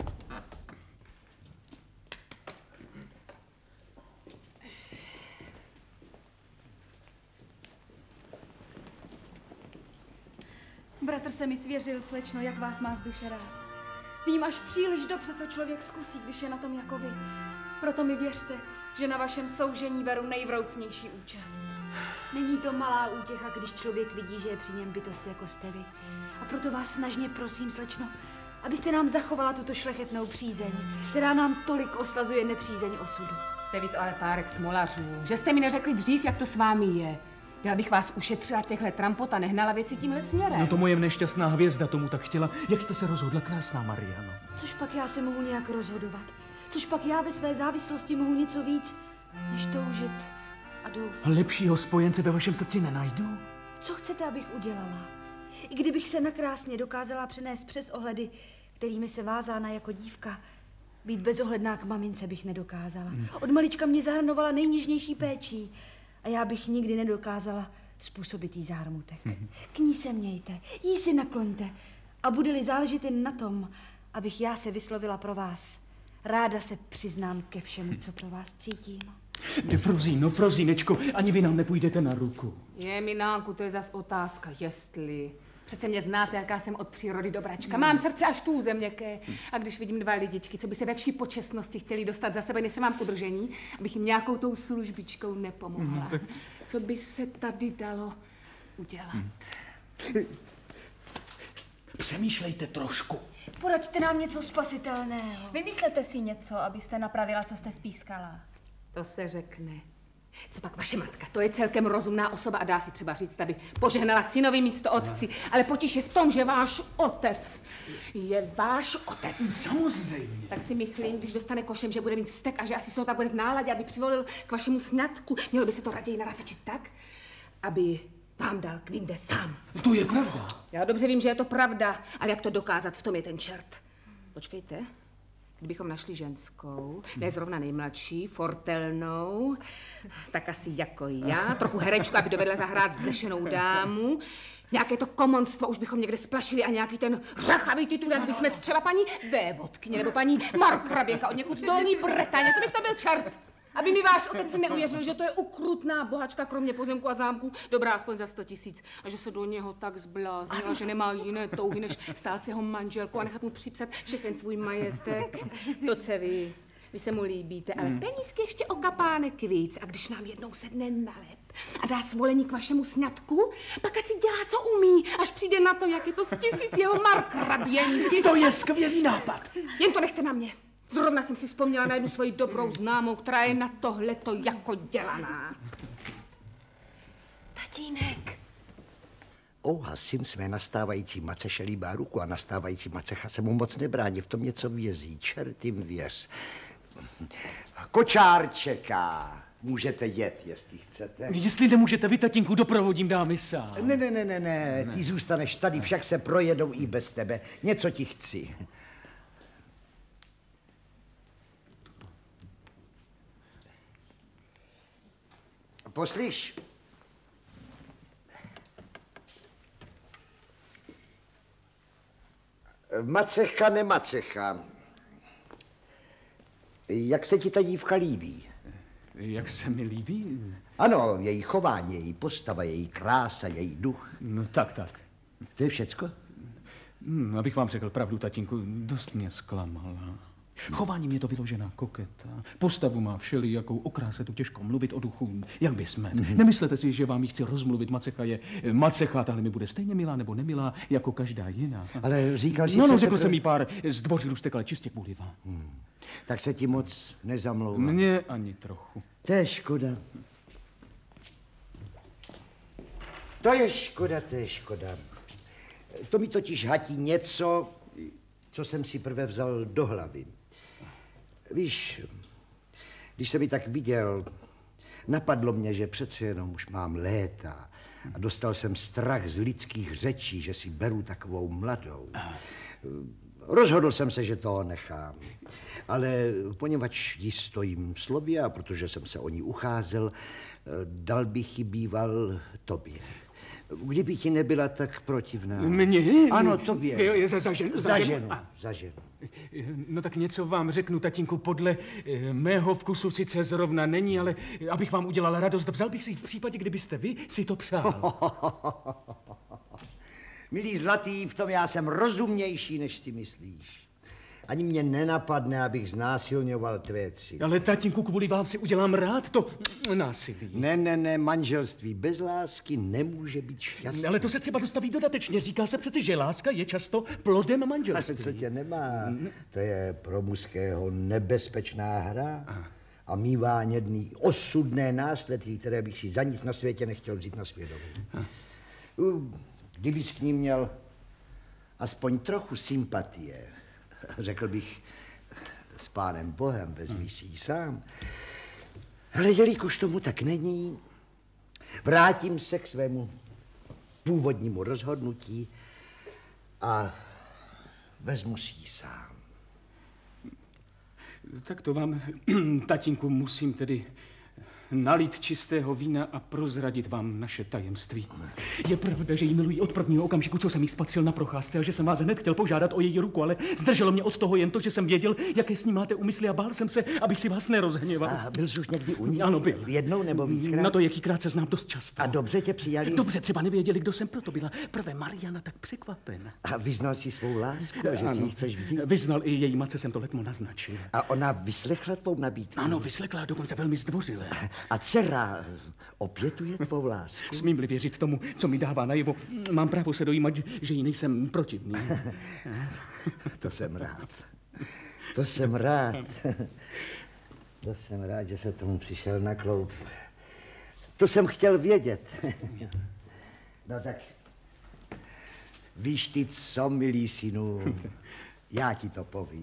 Bratr se mi svěřil, slečno, jak vás má z duše rád. Vím až příliš dobře, co člověk zkusí, když je na tom jako vy. Proto mi věřte, že na vašem soužení beru nejvroucnější účast. Není to malá útěcha, když člověk vidí, že je při něm bytost jako jste vy. A proto vás snažně prosím, slečno, abyste nám zachovala tuto šlechetnou přízeň, která nám tolik oslazuje nepřízeň osudu. Jste vy to ale párek smolařů, že jste mi neřekli dřív, jak to s vámi je. Já bych vás ušetřila těchhle trampot a nehnala věci tímhle směrem. No to moje nešťastná hvězda tomu tak chtěla. Jak jste se rozhodla, krásná Mariano? Což pak já se mohu nějak rozhodovat? Což pak já ve své závislosti mohu něco víc, než toužit a doufat? Lepšího spojence ve vašem srdci nenajdu? Co chcete, abych udělala? I kdybych se nakrásně dokázala přenést přes ohledy, kterými se vázána jako dívka, být bezohledná k mamince bych nedokázala. Od malička mě zahrnovala nejněžnější péčí a já bych nikdy nedokázala způsobit jí zármutek. K ní se mějte, jí si nakloňte a bude-li záležet jen na tom, abych já se vyslovila pro vás. Ráda se přiznám ke všemu, co pro vás cítím. Frozíno, Frozínečko, ani vy nám nepůjdete na ruku. Je, Minánku, to je zas otázka, jestli. Přece mě znáte, jaká jsem od přírody dobračka. Mám srdce až tůze měkké. A když vidím dva lidičky, co by se ve vší počestnosti chtěli dostat za sebe, než se mám k udržení, abych jim nějakou tou službičkou nepomohla. Co by se tady dalo udělat? Přemýšlejte trošku. Poraďte nám něco spasitelného. Vymyslete si něco, abyste napravila, co jste spískala. To se řekne. Co pak vaše matka? To je celkem rozumná osoba a dá si třeba říct, aby požehnala synovi místo otci. Ale potíž je v tom, že váš otec je váš otec. Samozřejmě. Tak si myslím, když dostane košem, že bude mít vztek a že asi tak bude v náladě, aby přivolil k vašemu sňatku. Mělo by se to raději narafečit tak, aby vám dal kvinde sám. To je pravda. Já dobře vím, že je to pravda, ale jak to dokázat, v tom je ten čert. Počkejte. Kdybychom našli ženskou, ne zrovna nejmladší, fortelnou, tak asi jako já, trochu herečku, aby dovedla zahrát vznešenou dámu. Nějaké to komonstvo už bychom někde splašili a nějaký ten řachavý titul, jak bychom třeba paní vévodkyně nebo paní Markraběnka od někud z Dolní Bretaně, to by v tom byl čert. Aby mi váš otec neuvěřil, že to je ukrutná bohačka, kromě pozemku a zámku, dobrá aspoň za sto tisíc. A že se do něho tak zbláznila, že nemá jiné touhy, než stát si jeho manželku a nechat mu připsat všechen svůj majetek. To, co vy, vy se mu líbíte, ale penízky ještě o kapánek víc. A když nám jednou sedne na lep a dá svolení k vašemu sňatku, pak ať si dělá, co umí, až přijde na to, jak je to z tisíc jeho Markraběnky. To je skvělý nápad. Jen to nechte na mě. Zrovna jsem si vzpomněla na jednu svoji dobrou známou, která je na tohleto jako dělaná. Tatínek. Ouha, syn své nastávající maceše líbá ruku a nastávající macecha se mu moc nebrání, v tom něco vězí, čert jim věř. Kočár čeká. Můžete jet, jestli chcete. Jestli nemůžete, vy, tatínku, doprovodím dámy sám. Ne, ne, ne, ne, ne, ty zůstaneš tady, však se projedou i bez tebe. Něco ti chci. Poslyš. Macecha, nemacecha. Jak se ti ta dívka líbí? Jak se mi líbí? Ano, její chování, její postava, její krása, její duch. No tak, tak. To je všecko? Hmm, abych vám řekl pravdu, tatínku, dost mě zklamala. Chováním je to vyložená koketa. Postavu má všelijakou, o kráse tu těžko mluvit, o duchu, jak by jsme. Mm-hmm. Nemyslete si, že vám ji chci rozmluvit, macecha je macecha, tahle mi bude stejně milá nebo nemilá, jako každá jiná. Ale říkal jsi... No, no, přece... řekl jsem jí pár zdvořil už ale čistě kvůli vám. Hmm. Tak se ti moc nezamlouvá. Mně ani trochu. To je škoda. To je škoda, to je škoda. To mi totiž hatí něco, co jsem si prvé vzal do hlavy. Víš, když jsem ji tak viděl, napadlo mě, že přece jenom už mám léta a dostal jsem strach z lidských řečí, že si beru takovou mladou. Rozhodl jsem se, že to nechám. Ale poněvadž jí stojím slově a protože jsem se o ní ucházel, dal bych ji býval tobě. Kdyby ti nebyla tak protivná. Mně? Ano, tobě. Je, je za, za, žen, za, za ženu. ženu. Za ženu. No tak něco vám řeknu, tatínku, podle mého vkusu sice zrovna není, ale abych vám udělal radost, vzal bych si ji v případě, kdybyste vy si to přál. Milý zlatý, v tom já jsem rozumnější, než si myslíš. Ani mě nenapadne, abych znásilňoval tvé dcery. Ale tatínku, kvůli vám si udělám rád to násilí. Ne, ne, ne, manželství bez lásky nemůže být šťastné. Ale to se třeba dostaví dodatečně. Říká se přeci, že láska je často plodem manželství. Ale co tě nemá? To je pro mužského nebezpečná hra. A mívá někdy osudné následky, které bych si za nic na světě nechtěl vzít na svědomí. Kdybys k ní měl aspoň trochu sympatie, řekl bych s pánem Bohem, vezmi si ji sám. Ale jelikož tomu tak není, vrátím se k svému původnímu rozhodnutí a vezmu si ji sám. Tak to vám, tatínku, musím tedy nalít čistého vína a prozradit vám naše tajemství. Je pravda, že ji miluji od prvního okamžiku, co jsem jí spatřil na procházce a že jsem vás hned chtěl požádat o její ruku, ale zdrželo mě od toho jen to, že jsem věděl, jaké s ní máte úmysly a bál jsem se, abych si vás nerozhněval. A byl jsi už někdy u ní? Ano, byl. Jednou nebo víckrát? Na to jakýkrát se znám dost často. A dobře tě přijali? Dobře, třeba nevěděli, kdo jsem, proto byla prvé Mariana tak překvapen. A vyznal si svou lásku, že ano, si ji chceš vzít? Vyznal i její matce, jsem to letmo naznačil. A ona vyslechla tvou nabídku? Ano, vyslechla, dokonce velmi zdvořile. A dcera opětuje tvou lásku? Smím-li věřit tomu, co mi dává najevo, mám právo se dojímat, že jí nejsem protivný. To jsem rád. To jsem rád. To jsem rád, že se tomu přišel na kloup. To jsem chtěl vědět. No tak, víš ty co, milý synu, já ti to povím.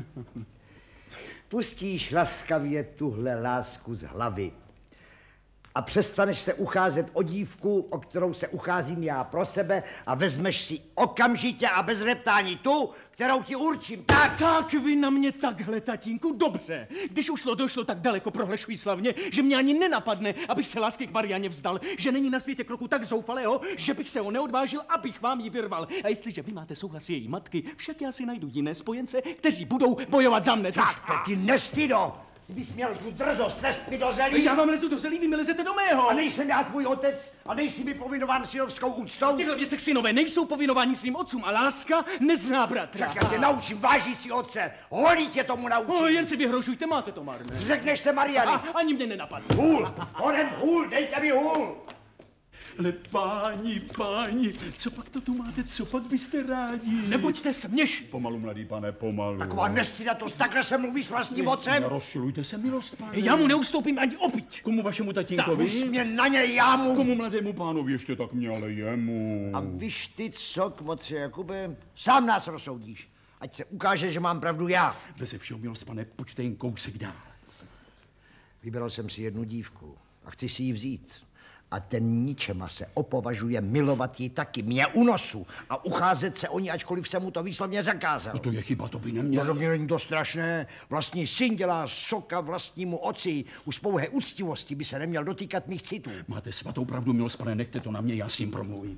Pustíš laskavě tuhle lásku z hlavy a přestaneš se ucházet o dívku, o kterou se ucházím já pro sebe a vezmeš si okamžitě a bez reptání tu, kterou ti určím. Tak! Tak vy na mě takhle, tatínku, dobře. Když ušlo došlo tak daleko, prohlašuji slavně, že mě ani nenapadne, abych se lásky k Marianě vzdal, že není na světě kroku tak zoufalého, že bych se ho neodvážil, abych vám ji vyrval. A jestliže vy máte souhlas její matky, však já si najdu jiné spojence, kteří budou bojovat za mne. Tak, to ti nestydo! Ty bys měl tu drzost nést mi do zelí. Já vám lezu do zelí, vy mi lezete do mého. A nejsem já tvůj otec a nejsi mi povinován synovskou úctou? V těchto věcech synové nejsou povinováni svým otcům a láska nezná bratra. Tak já tě naučím vážit si otce. Holí tě tomu naučím. O, jen si vyhrožujte, máte to marné. Zřekneš se Mariany. A, ani mě nenapadne. Hůl, honem hůl, dejte mi hůl. Ale páni, páni, co pak to tu máte, co pak byste rádi? Nebuďte směšní. Pomalu, mladý pane, pomalu. Taková nestydatost, takhle se mluví s vlastním otcem. Nerozčilujte se, milost, pane. Já mu neustoupím ani opiť. Komu vašemu tatínkovi? Už mě na něj, já mu. Komu mladému pánovi ještě tak mě, ale jemu. A víš ty co, kmotře Jakube, sám nás rozsoudíš. Ať se ukáže, že mám pravdu já. Beze všeho, milost, pane, pojďte jen kousek dál. Vybral jsem si jednu dívku a chci si ji vzít. A ten ničema se opovažuje milovat ji taky mě u nosu a ucházet se o ní, ačkoliv se mu to výslovně zakázal. No to je chyba, to by neměl. No to mě není to strašné. Vlastní syn dělá soka vlastnímu otci. Už z pouhé úctivosti by se neměl dotýkat mých citů. Máte svatou pravdu, milost, pane, nechte to na mě, já s ním promluvím.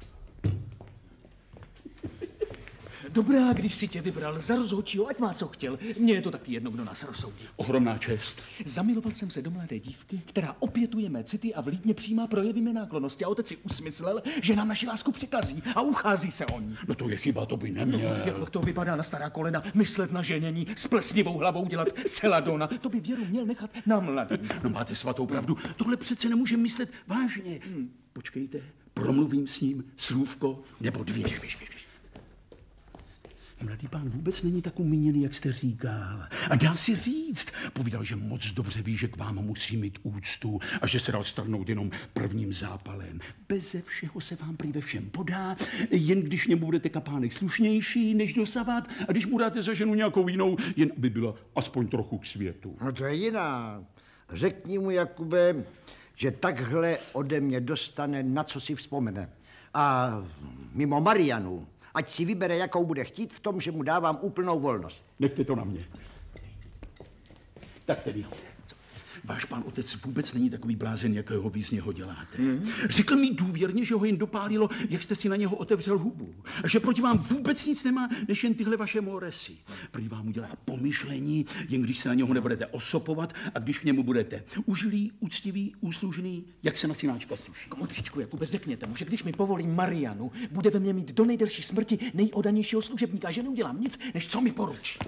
Dobrá, když si tě vybral za rozhodčího, ať má co chtěl. Mně je to taky jedno, kdo nás rozsoudí. Ohromná čest. Zamiloval jsem se do mladé dívky, která opětuje mé city a vlídně přijímá projevy mé náklonnosti. A otec si usmyslel, že nám naši lásku překazí a uchází se o ní. No to je chyba, to by neměl. Jak to vypadá na stará kolena, myslet na ženění, s plesnivou hlavou dělat seladona. To by věru měl nechat na mladý. No máte svatou pravdu, tohle přece nemůže myslet vážně. Hmm. Počkejte, promluvím s ním slůvko nebo dvě. Běž, běž, běž. Mladý pán vůbec není tak umíněný, jak jste říkal. A dá si říct, povídal, že moc dobře ví, že k vám musí mít úctu a že se dal strhnout jenom prvním zápalem. Beze všeho se vám prý ve všem podá, jen když němu budete kapánek slušnější než dosavat a když mu dáte za ženu nějakou jinou, jen aby byla aspoň trochu k světu. No to je jiná. Řekni mu, Jakube, že takhle ode mě dostane, na co si vzpomene. A mimo Marianu, ať si vybere, jakou bude chtít, v tom, že mu dávám úplnou volnost. Nechte to na mě. Tak tedy, váš pán otec vůbec není takový blázen, jakého vy z něho děláte. Mm. Řekl mi důvěrně, že ho jen dopálilo, jak jste si na něho otevřel hubu. A že proti vám vůbec nic nemá, než jen tyhle vaše moresy. Prý vám udělá pomyšlení, jen když se na něho nebudete osopovat a když k němu budete užilý, úctivý, úslužný, jak se na synáčka sluší. Komotříčku, Jakube, řekněte mu, že když mi povolí Marianu, bude ve mně mít do nejdelší smrti nejodanějšího služebníka, že neudělám nic, než co mi poručí.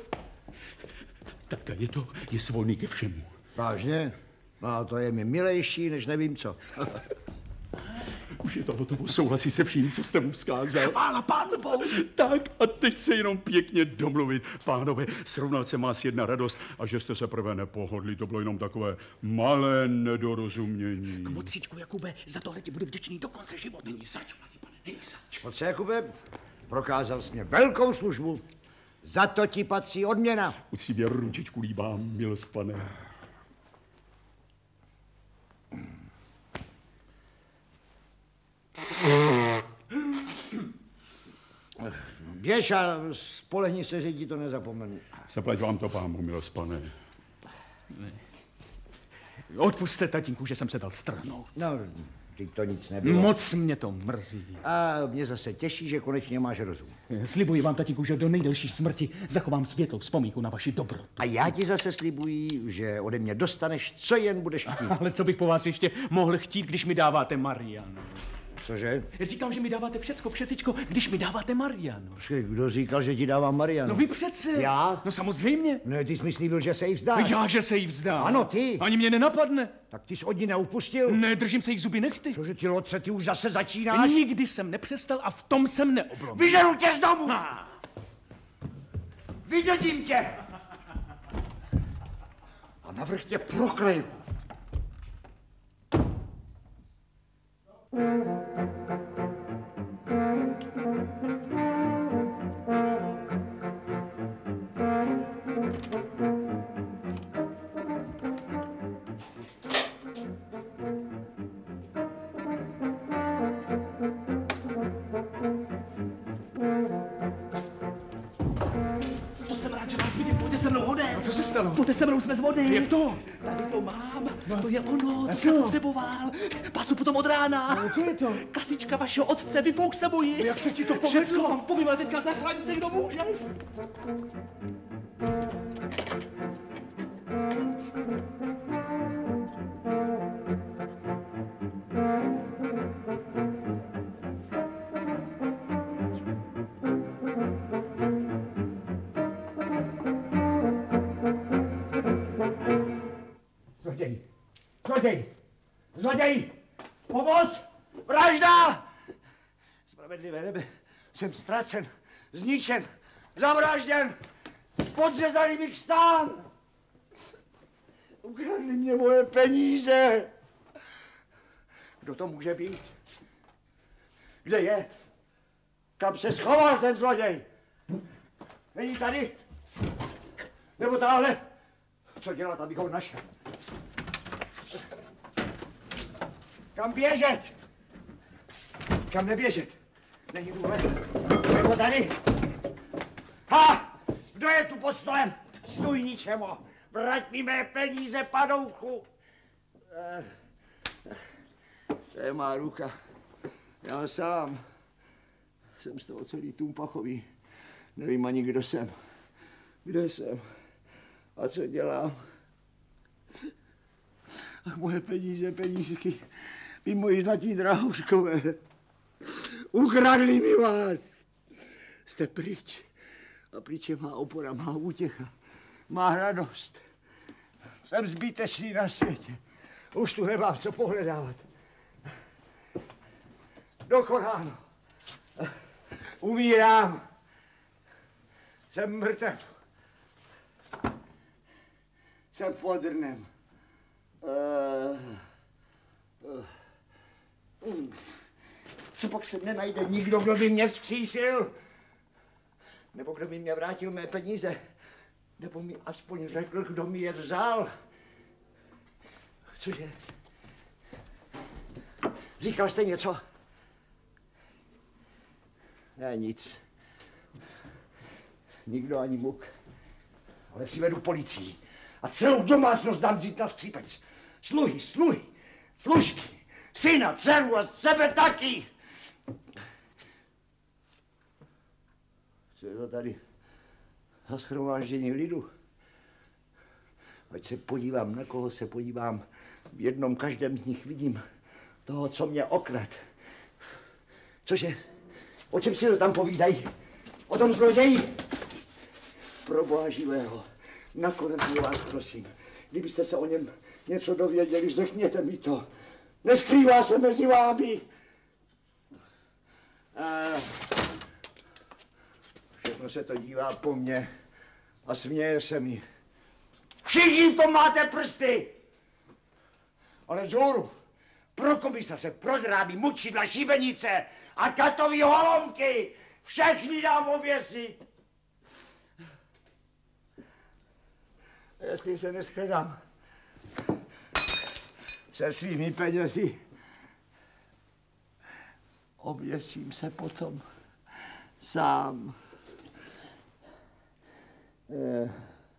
Tak je to, je svolný ke všemu. Vážně? No, to je mi milejší, než nevím co. Už je to hotovo, souhlasí se vším, co jste mu vzkázal. Chvála Pánu Bohu. Tak a teď se jenom pěkně domluvit. Pánové, srovnal se vás jedna radost a že jste se prvé nepohodli, to bylo jenom takové malé nedorozumění. Komotříčku, Jakube, za tohle ti bude vděčný do konce života. Není zač, mladý pane, není zač. Moc se, Jakube, prokázal jsi mě velkou službu. Za to ti patří odměna. Uctivě ručičku líbám, milost pane. Běž a spolehni se, že ti to nezapomenu. Zaplať vám to, pámu, milost pane. Odpusťte, tatínku, že jsem se dal strhnout. No, teď to nic nebylo. Moc mě to mrzí. A mě zase těší, že konečně máš rozum. Slibuji vám, tatínku, že do nejdelší smrti zachovám světlou vzpomínku na vaši dobrotu. A já ti zase slibuji, že ode mě dostaneš, co jen budeš chtít. Ale co bych po vás ještě mohl chtít, když mi dáváte Marianu? Cože? Říkám, že mi dáváte všecko, všecičko, když mi dáváte Marianu. Počkej, kdo říkal, že ti dávám Marianu? No vy přece. Já? No samozřejmě. Ne, ty jsi mi slíbil, že se jí vzdáš. Já, že se jí vzdám. Ano, ty. Ani mě nenapadne. Tak ty jsi od ní neupustil? Ne, držím se jich zuby nechty. Cože ty lotře, ty už zase začínáš? Nikdy jsem nepřestal a v tom jsem neoblomil. Vyženu tě z domu! Vydědím tě! A navrch tě prokleju. Co se stalo? Pojďte se mnou, jsme z vody. Jak to? Tady to mám, no. To je ono, co jsem potřeboval. Pasu potom od rána. No, co je to? Kasička vašeho otce, vyfouk se bojí. Jak se ti to povedlo? Všecko vám povím, ale teďka zachrání se, kdo může. Zloděj! Zloděj! Zloděj! Pomoc! Vražda! Spravedlivé nebe, jsem ztracen, zničen, zavražděn, podřezaný bych stán! Ukradli mě moje peníze! Kdo to může být? Kde je? Kam se schoval ten zloděj? Není tady? Nebo táhle? Co dělat, abych ho našel? Kam běžet? Kam neběžet? Není důle. Nebo tady? Ha! Kdo je tu pod stolem? Stůj ničemo! Vrať mi mé peníze, padouchu! Eh, to je má ruka. Já sám. Jsem z toho celý tumpachový. Nevím ani, kdo jsem. Kde jsem? A co dělám? Ach, moje peníze, penízky. Vy moji zlatí drahouškové. Ukradli mi vás. Jste pryč. A pryč je má opora, má útěcha, má radost. Jsem zbytečný na světě. Už tu nemám co pohledávat. Dokonáno. Umírám. Jsem mrtev. Jsem podrnem. Uh, uh, co pak se nenajde nikdo, kdo by mě vzkřísil? Nebo kdo by mě vrátil mé peníze? Nebo mi aspoň řekl, kdo mi je vzal? Cože? Říkal jste něco? Ne, nic. Nikdo ani muk. Ale přivedu policii. a celou domácnost dám vzít na skřípec. Sluhy, sluhy, služky, syna, dceru a sebe taky. Co je to tady za shromáždění lidu? Ať se podívám, na koho se podívám. V jednom každém z nich vidím toho, co mě okrad. Cože? O čem si to tam povídají? O tom zloději? Pro Boha živého, nakonec vás prosím, kdybyste se o něm něco dověděli, řekněte mi to. Neskrývá se mezi vámi. A všechno se to dívá po mně a směje se mi. Všichni v tom máte prsty! Ale Džouru, pro komisaře, pro dráby, mučidla, šibenice a katový holomky, všechny dám ověsit. Jestli se neschledám se svými penězi, oběsím se potom sám. Eh.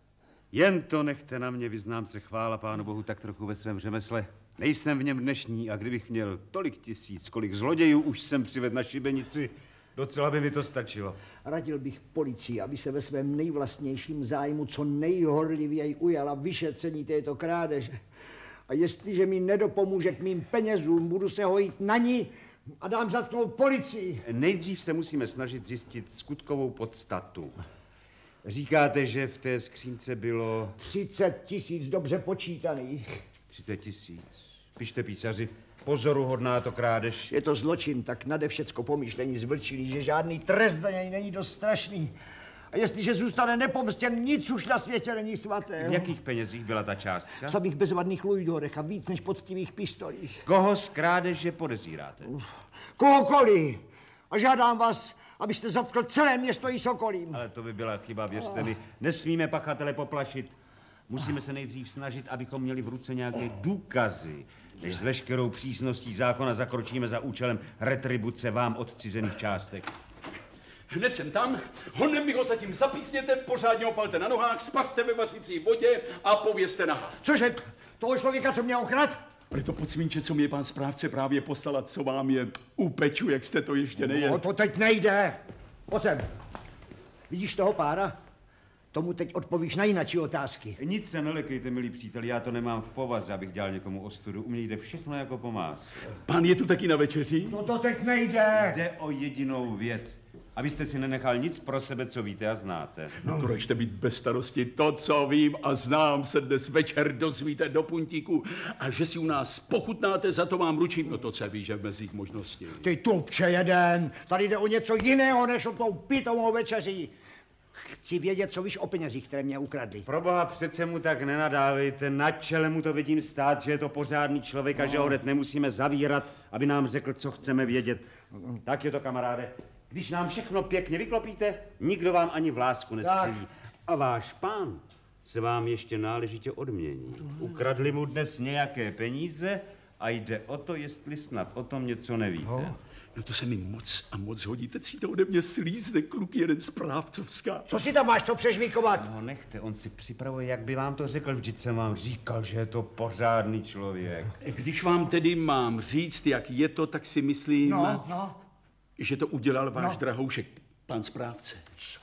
Jen to nechte na mě, vyznám se, chvála Pánu Bohu, tak trochu ve svém řemesle. Nejsem v něm dnešní a kdybych měl tolik tisíc, kolik zlodějů už jsem přivedl na šibenici, docela by mi to stačilo. Radil bych policii, aby se ve svém nejvlastnějším zájmu co nejhorlivěji ujala vyšetření této krádeže. A jestliže mi nedopomůže k mým penězům, budu se hojit na ní a dám zatknout policii. Nejdřív se musíme snažit zjistit skutkovou podstatu. Říkáte, že v té skřínce bylo... Třicet tisíc dobře počítaných. Třicet tisíc. Pište, písaři, pozoruhodná to krádež. Je to zločin, tak nade všecko pomyšlení zvlčilý, že žádný trest za něj není dost strašný. A jestliže zůstane nepomstěn, nic už na světě není svaté. V jakých penězích byla ta částka? V samých bezvadných lujdorech a víc než poctivých pistolích. Koho z krádeže podezíráte? Kohokoliv. A žádám vás, abyste zatkl celé město i Sokolím. Ale to by byla chyba, věřte mi. Nesmíme pachatele poplašit. Musíme se nejdřív snažit, abychom měli v ruce nějaké důkazy, než s veškerou přísností zákona zakročíme za účelem retribuce vám odcizených částek. Hned jsem tam, honem mi ho zatím zapíchněte, pořádně opalte na nohách, spařte ve vařící vodě a povězte na hák. Cože, toho člověka, co mě okradl? Ale to podsmínče, co mě pan správce právě poslal, co vám je upeču, jak jste to ještě nejedl. No to teď nejde. Pojď sem. Vidíš toho pára? Tomu teď odpovíš na jinačí otázky. Nic se nelekejte, milí příteli, já to nemám v povaze, abych dělal někomu ostudu. U mě jde všechno jako po másle. Pán je tu taky na večeři? No to teď nejde. Jde o jedinou věc. Abyste si nenechal nic pro sebe, co víte a znáte. No to račte být bez starosti. To, co vím a znám, se dnes večer dozvíte do puntíku. A že si u nás pochutnáte, za to vám ručím. No to se ví, že v mezích možností. Ty tupče jeden. Tady jde o něco jiného, než o tou pitomou večeří. Chci vědět, co víš o penězích, které mě ukradli. Proboha, přece mu tak nenadávejte. Na čele mu to vidím stát, že je to pořádný člověk a no. Že ho hned nemusíme zavírat, aby nám řekl, co chceme vědět. Tak je to, kamaráde. Když nám všechno pěkně vyklopíte, nikdo vám ani vlásku neskřiví. A váš pán se vám ještě náležitě odmění. Ukradli mu dnes nějaké peníze a jde o to, jestli snad o tom něco nevíte. No, no to se mi moc a moc hodí. Teď si to ode mě slízne kluk jeden správcovská. Co si tam máš to přežvíkovat? No nechte, on si připravuje, jak by vám to řekl. Vždyť jsem vám říkal, že je to pořádný člověk. Když vám tedy mám říct, jak je to, tak si myslím... No, no. Že to udělal váš no. drahoušek, pan správce. Co?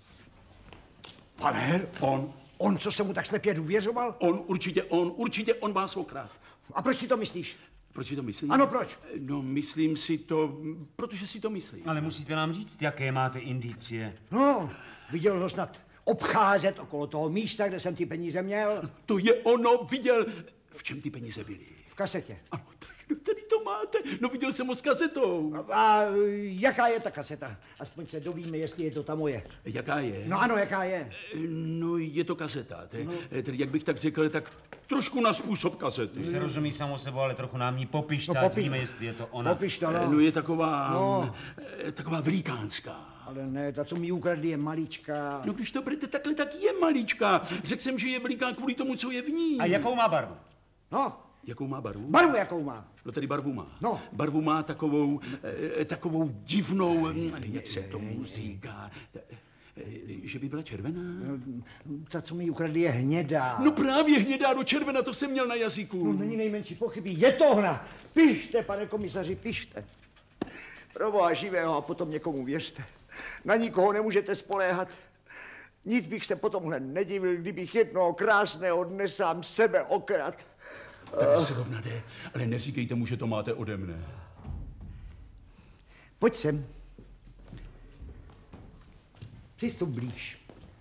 Pane, on. On, co se mu tak slepě důvěřoval? On, určitě on, určitě on vás okrád. A proč si to myslíš? Proč si to myslím? Ano, proč? No, myslím si to, protože si to myslím. Ale musíte nám říct, jaké máte indicie. No, viděl ho snad obcházet okolo toho místa, kde jsem ty peníze měl. To je ono, viděl. V čem ty peníze byly? V kasetě. Ano, no tady to máte. No viděl jsem ho s kasetou. A, a jaká je ta kaseta? Aspoň se dovíme, jestli je to ta moje. Jaká je? No ano, jaká je? No je to kaseta. Te, no. Tedy jak bych tak řekl, tak trošku na způsob kasety. To se rozumí samo sebou, ale trochu nám ji popište, no, popí... víme, jestli je to ona. Popiš to, no. No je taková, no. taková velikánská. Ale ne, ta, co mi ukradli, je maličká. No když to berete takhle, tak je maličká. Řekl jsem, že je veliká kvůli tomu, co je v ní. A jakou má barvu? No. Jakou má barvu? Barvu jakou má? No tady barvu má. No. Barvu má takovou, eh, takovou divnou, jak se tomu říká, Že by byla červená? Ta, co mi ukradli, je hnědá. No právě hnědá, no červená, to jsem měl na jazyku. No, není nejmenší pochyby, je to ona. Pište, pane komisaři, pište. Pro boha živého a potom někomu věřte. Na nikoho nemůžete spoléhat. Nic bych se potomhle nedivil, kdybych jednoho krásného dne sám sebe okrad. Tak zrovna jde, ale neříkejte mu, že to máte ode mne. Pojď sem. Přistup blíž.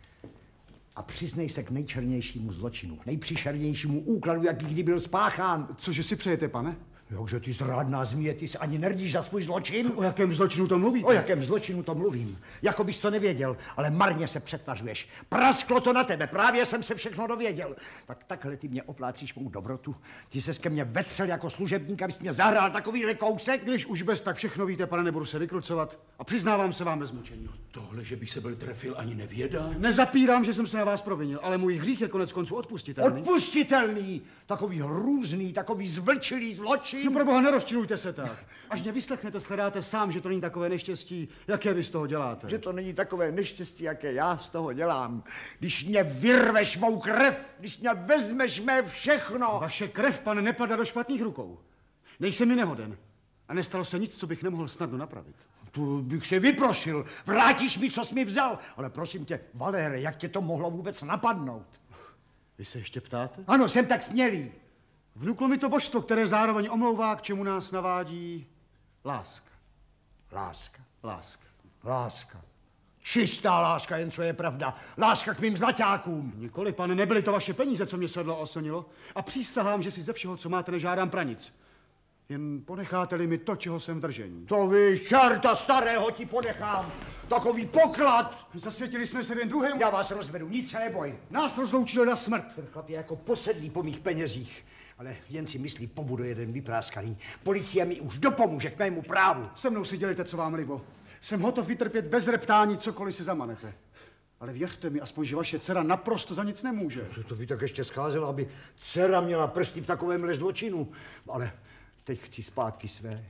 A přiznej se k nejčernějšímu zločinu, k nejpříšernějšímu úkladu, jaký kdy byl spáchán. Cože si přejete, pane? Jakže ty zrádná zmije, ty se ani nerdíš za svůj zločin? O jakém zločinu to mluvíte? O jakém zločinu to mluvím? Jako bys to nevěděl, ale marně se přetvařuješ. Prasklo to na tebe, právě jsem se všechno dověděl. Tak takhle ty mě oplácíš mou dobrotu. Ty ses ke mně vetřel jako služebník, abys mě zahrál takovýhle kousek. Když už bez tak všechno víte, pane, nebudu se vykrucovat. A přiznávám se vám bez mučení. Tohle, že bych se byl trefil, ani nevědá. Nezapírám, že jsem se na vás provinil, ale můj hřích je konec konců odpustitelný. Odpustitelný! Takový hrůzný, takový zvlčilý zločin. No pro boha, nerozčilujte se tak. Až mě vyslechnete, shledáte sám, že to není takové neštěstí, jaké vy z toho děláte. Že to není takové neštěstí, jaké já z toho dělám. Když mě vyrveš mou krev, když mě vezmeš mé všechno. Vaše krev, pane, nepadá do špatných rukou. Nejsem mi nehoden. A nestalo se nic, co bych nemohl snadno napravit. Tu bych si vyprošil. Vrátíš mi, co jsi mi vzal. Ale prosím tě, Valére, jak tě to mohlo vůbec napadnout? Vy se ještě ptáte? Ano, jsem tak smělý. Vnuklo mi to božstvo, které zároveň omlouvá, k čemu nás navádí láska. Láska. Láska. Láska. Čistá láska, jen co je pravda. Láska k mým zlaťákům. Nikoli, pane, nebyly to vaše peníze, co mě sedlo a oslnilo. A přísahám, že si ze všeho, co máte, nežádám pranic. Jen ponecháte-li mi to, čeho jsem v držení. To víš, čerta starého ti ponechám. Takový poklad. Zasvětili jsme se jeden druhému. Já vás rozvedu, nic se neboj. Nás rozloučil na smrt. Ten chlap je jako posedlý po mých penězích. Ale jen si myslí, pobudu jeden vypráskaný. Policie mi už dopomůže k mému právu. Se mnou si dělejte, co vám libo. Jsem hotov vytrpět bez reptání, cokoliv si zamanete. Ale věřte mi, aspoň, že vaše dcera naprosto za nic nemůže. To by tak ještě scházelo, aby dcera měla prsty v takovémhle zločinu. Ale teď chci zpátky své.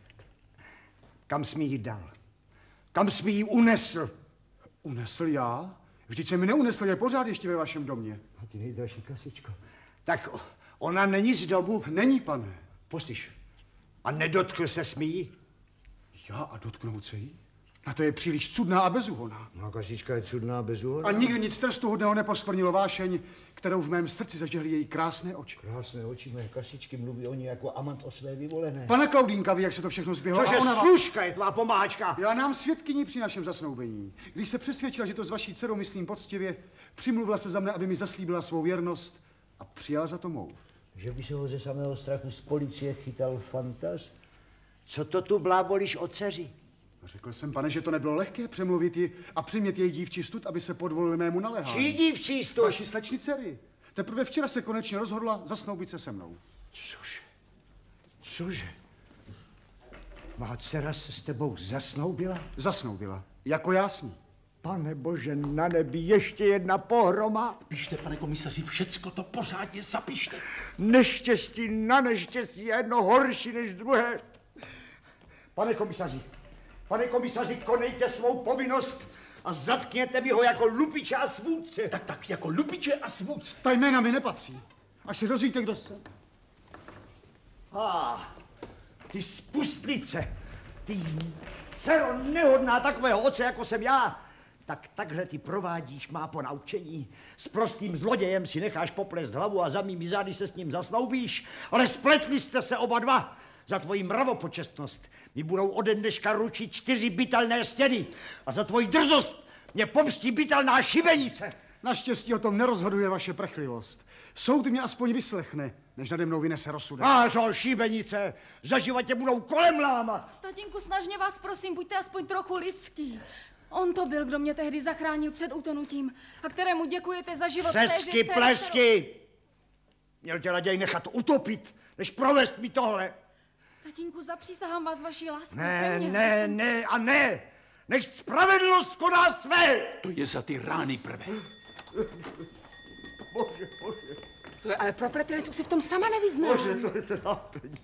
Kam smí jít dál? Kam smí jí unesl? Unesl já? Vždyť se mi neunesl, je pořád ještě ve vašem domě. A ty nejdražší kasičko. Tak ona není z domu? Není, pane. Poslyš, a nedotkl se smí? Já a dotknout se jí? Na to je příliš cudná a bezúhonná. No, kasička je cudná a bezúhonná. A nikdy nic trestuhodného neposkvrnilo vášeň, kterou v mém srdci zažehly její krásné oči. Krásné oči mé kasičky, mluví o ní jako amant o své vyvolené. Pane Klaudínka, ví, jak se to všechno zběhlo. Cože ona... služka je tvá pomáčka. Já nám svědkyní při našem zasnoubení. Když se přesvědčila, že to s vaší dcerou myslím poctivě, přimluvila se za mne, aby mi zaslíbila svou věrnost a přijala za to mou. Že by se ho ze samého strachu z policie chytal fantas? Co to tu blábolíš o dceři? Řekl jsem, pane, že to nebylo lehké přemluvit ji a přimět její dívčí stud, aby se podvolil mému naléhání. Čí dívčí stud? Vaší slečny dcery. Teprve včera se konečně rozhodla zasnoubit se se mnou. Cože? Cože? Má dcera se s tebou zasnoubila? Zasnoubila. Jako já s ní. Pane bože, na nebi ještě jedna pohroma. Pište, pane komisaři, všecko to pořádně zapište. Neštěstí na neštěstí, jedno horší než druhé. Pane komisaři, pane komisaři, konejte svou povinnost a zatkněte mi ho jako lupiče a svůdce. Tak, tak, jako lupiče a svůdce. Ta jména mi nepatří. Až si dozvíte, kdo jsem. Ah, ty spustlice, ty dcero nehodná takového oce, jako jsem já. Tak takhle ty provádíš má ponaučení. S prostým zlodějem si necháš poplést hlavu a za mými zády se s ním zasnoubíš. Ale spletli jste se oba dva. Za tvoji mravopočestnost mi budou ode dneška ručit čtyři bytelné stěny. A za tvoji drzost mě pomstí bytelná šibenice. Naštěstí o tom nerozhoduje vaše prchlivost. Soud mě aspoň vyslechne, než nade mnou vynese rozsudek. Máš o šibenice, za životě budou kolem lámat. Tatínku, snažně vás prosím, buďte aspoň trochu lidský. On to byl, kdo mě tehdy zachránil před utonutím a kterému děkujete za život té Přesky, žence, plesky! Měl tě raději nechat utopit, než provést mi tohle. Tatínku, zapřísahám vás vaší láskou. Ne, ke mně, ne, prosím. ne a ne! Nech spravedlnost koná své! To je za ty rány prvé. Bože, bože. To je ale propletilec, už si v tom sama nevyzná. Bože, to je trápení.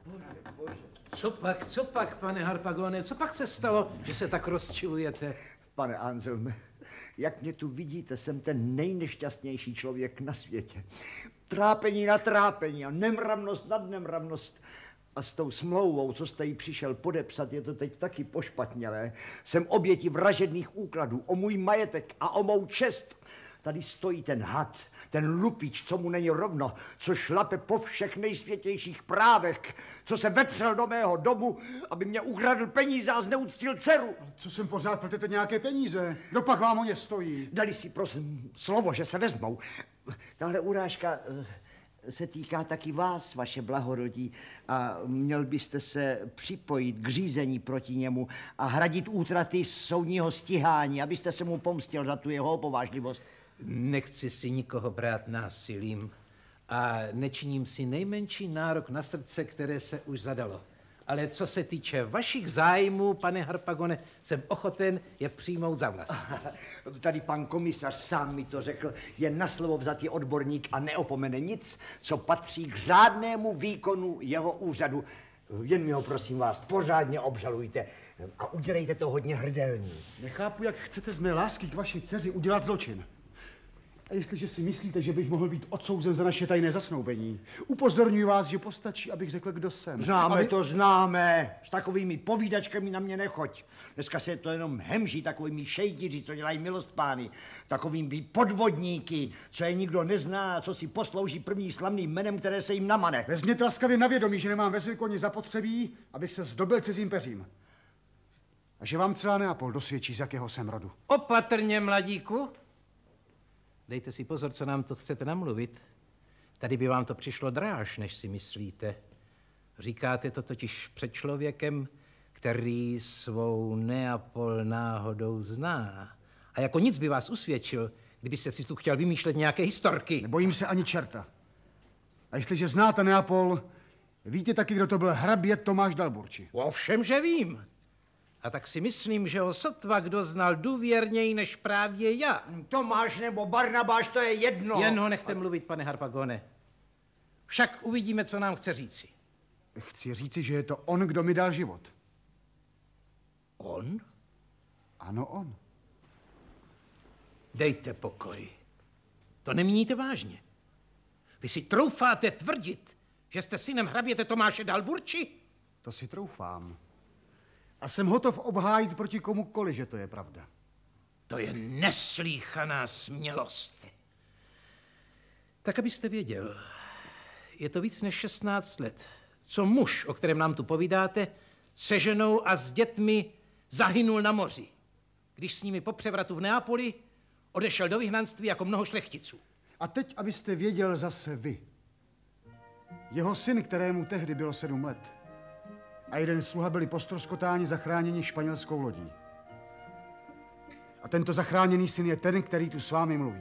Co pak, co pak, pane Harpagone, co pak se stalo, že se tak rozčilujete? Pane Anselme, jak mě tu vidíte, jsem ten nejnešťastnější člověk na světě. Trápení na trápení a nemravnost nad nemravnost. A s tou smlouvou, co jste jí přišel podepsat, je to teď taky pošpatnělé. Jsem oběti vražedných úkladů o můj majetek a o mou čest. Tady stojí ten had, ten lupič, co mu není rovno, co šlape po všech nejsvětějších právech, co se vetřel do mého domu, aby mě ukradl peníze a zneuctil dceru. Co jsem pořád pletete nějaké peníze? Kdo pak vám o ně stojí? Dali si prosím slovo, že se vezmou. Tahle urážka se týká taky vás, vaše blahorodí, a měl byste se připojit k řízení proti němu a hradit útraty soudního stíhání, abyste se mu pomstil za tu jeho opovážlivost. Nechci si nikoho brát násilím a nečiním si nejmenší nárok na srdce, které se už zadalo. Ale co se týče vašich zájmů, pane Harpagone, jsem ochoten je přijmout za vlast. Tady pan komisař sám mi to řekl, je na slovo vzatý odborník a neopomene nic, co patří k řádnému výkonu jeho úřadu. Jen mi ho, prosím vás, pořádně obžalujte a udělejte to hodně hrdelní. Nechápu, jak chcete z mé lásky k vaší dceři udělat zločin. A jestliže si myslíte, že bych mohl být odsouzen za naše tajné zasnoubení, upozorňuji vás, že postačí, abych řekl, kdo jsem. Známe Aby... to, známe. S takovými povídačkami na mě nechoď. Dneska se to jenom hemží takovými šejdiři, co dělají milost pány. Takovými podvodníky, co je nikdo nezná, co si poslouží první slavným jménem, které se jim namane. Vezměte laskavě na vědomí, že nemám ve Svilkoni zapotřebí, abych se zdobil cizím peřím. A že vám celá Neapol dosvědčí, z jakého jsem rodu. Opatrně, mladíku. Dejte si pozor, co nám to chcete namluvit. Tady by vám to přišlo dráž, než si myslíte. Říkáte to totiž před člověkem, který svou Neapol náhodou zná. A jako nic by vás usvědčil, kdybyste si tu chtěl vymýšlet nějaké historky. Nebojím se ani čerta. A jestliže znáte Neapol, víte taky, kdo to byl hrabě Tomáš Dalburči. Ovšem, že vím. A tak si myslím, že ho sotva kdo znal důvěrněji než právě já. Tomáš nebo Barnabáš, to je jedno. Jen ho nechte mluvit, pane Harpagone. Však uvidíme, co nám chce říci. Chci říci, že je to on, kdo mi dal život. On? Ano, on. Dejte pokoj. To nemíníte vážně. Vy si troufáte tvrdit, že jste synem hraběte Tomáše Dalburči? To si troufám. A jsem hotov obhájit proti komukoli, že to je pravda. To je neslýchaná smělost. Tak abyste věděl, je to víc než šestnáct let, co muž, o kterém nám tu povídáte, se ženou a s dětmi zahynul na moři, když s nimi po převratu v Neapoli odešel do vyhnanství jako mnoho šlechticů. A teď, abyste věděl zase vy. Jeho syn, kterému tehdy bylo sedm let, a jeden sluha byli po ztroskotání zachráněni španělskou lodí. A tento zachráněný syn je ten, který tu s vámi mluví.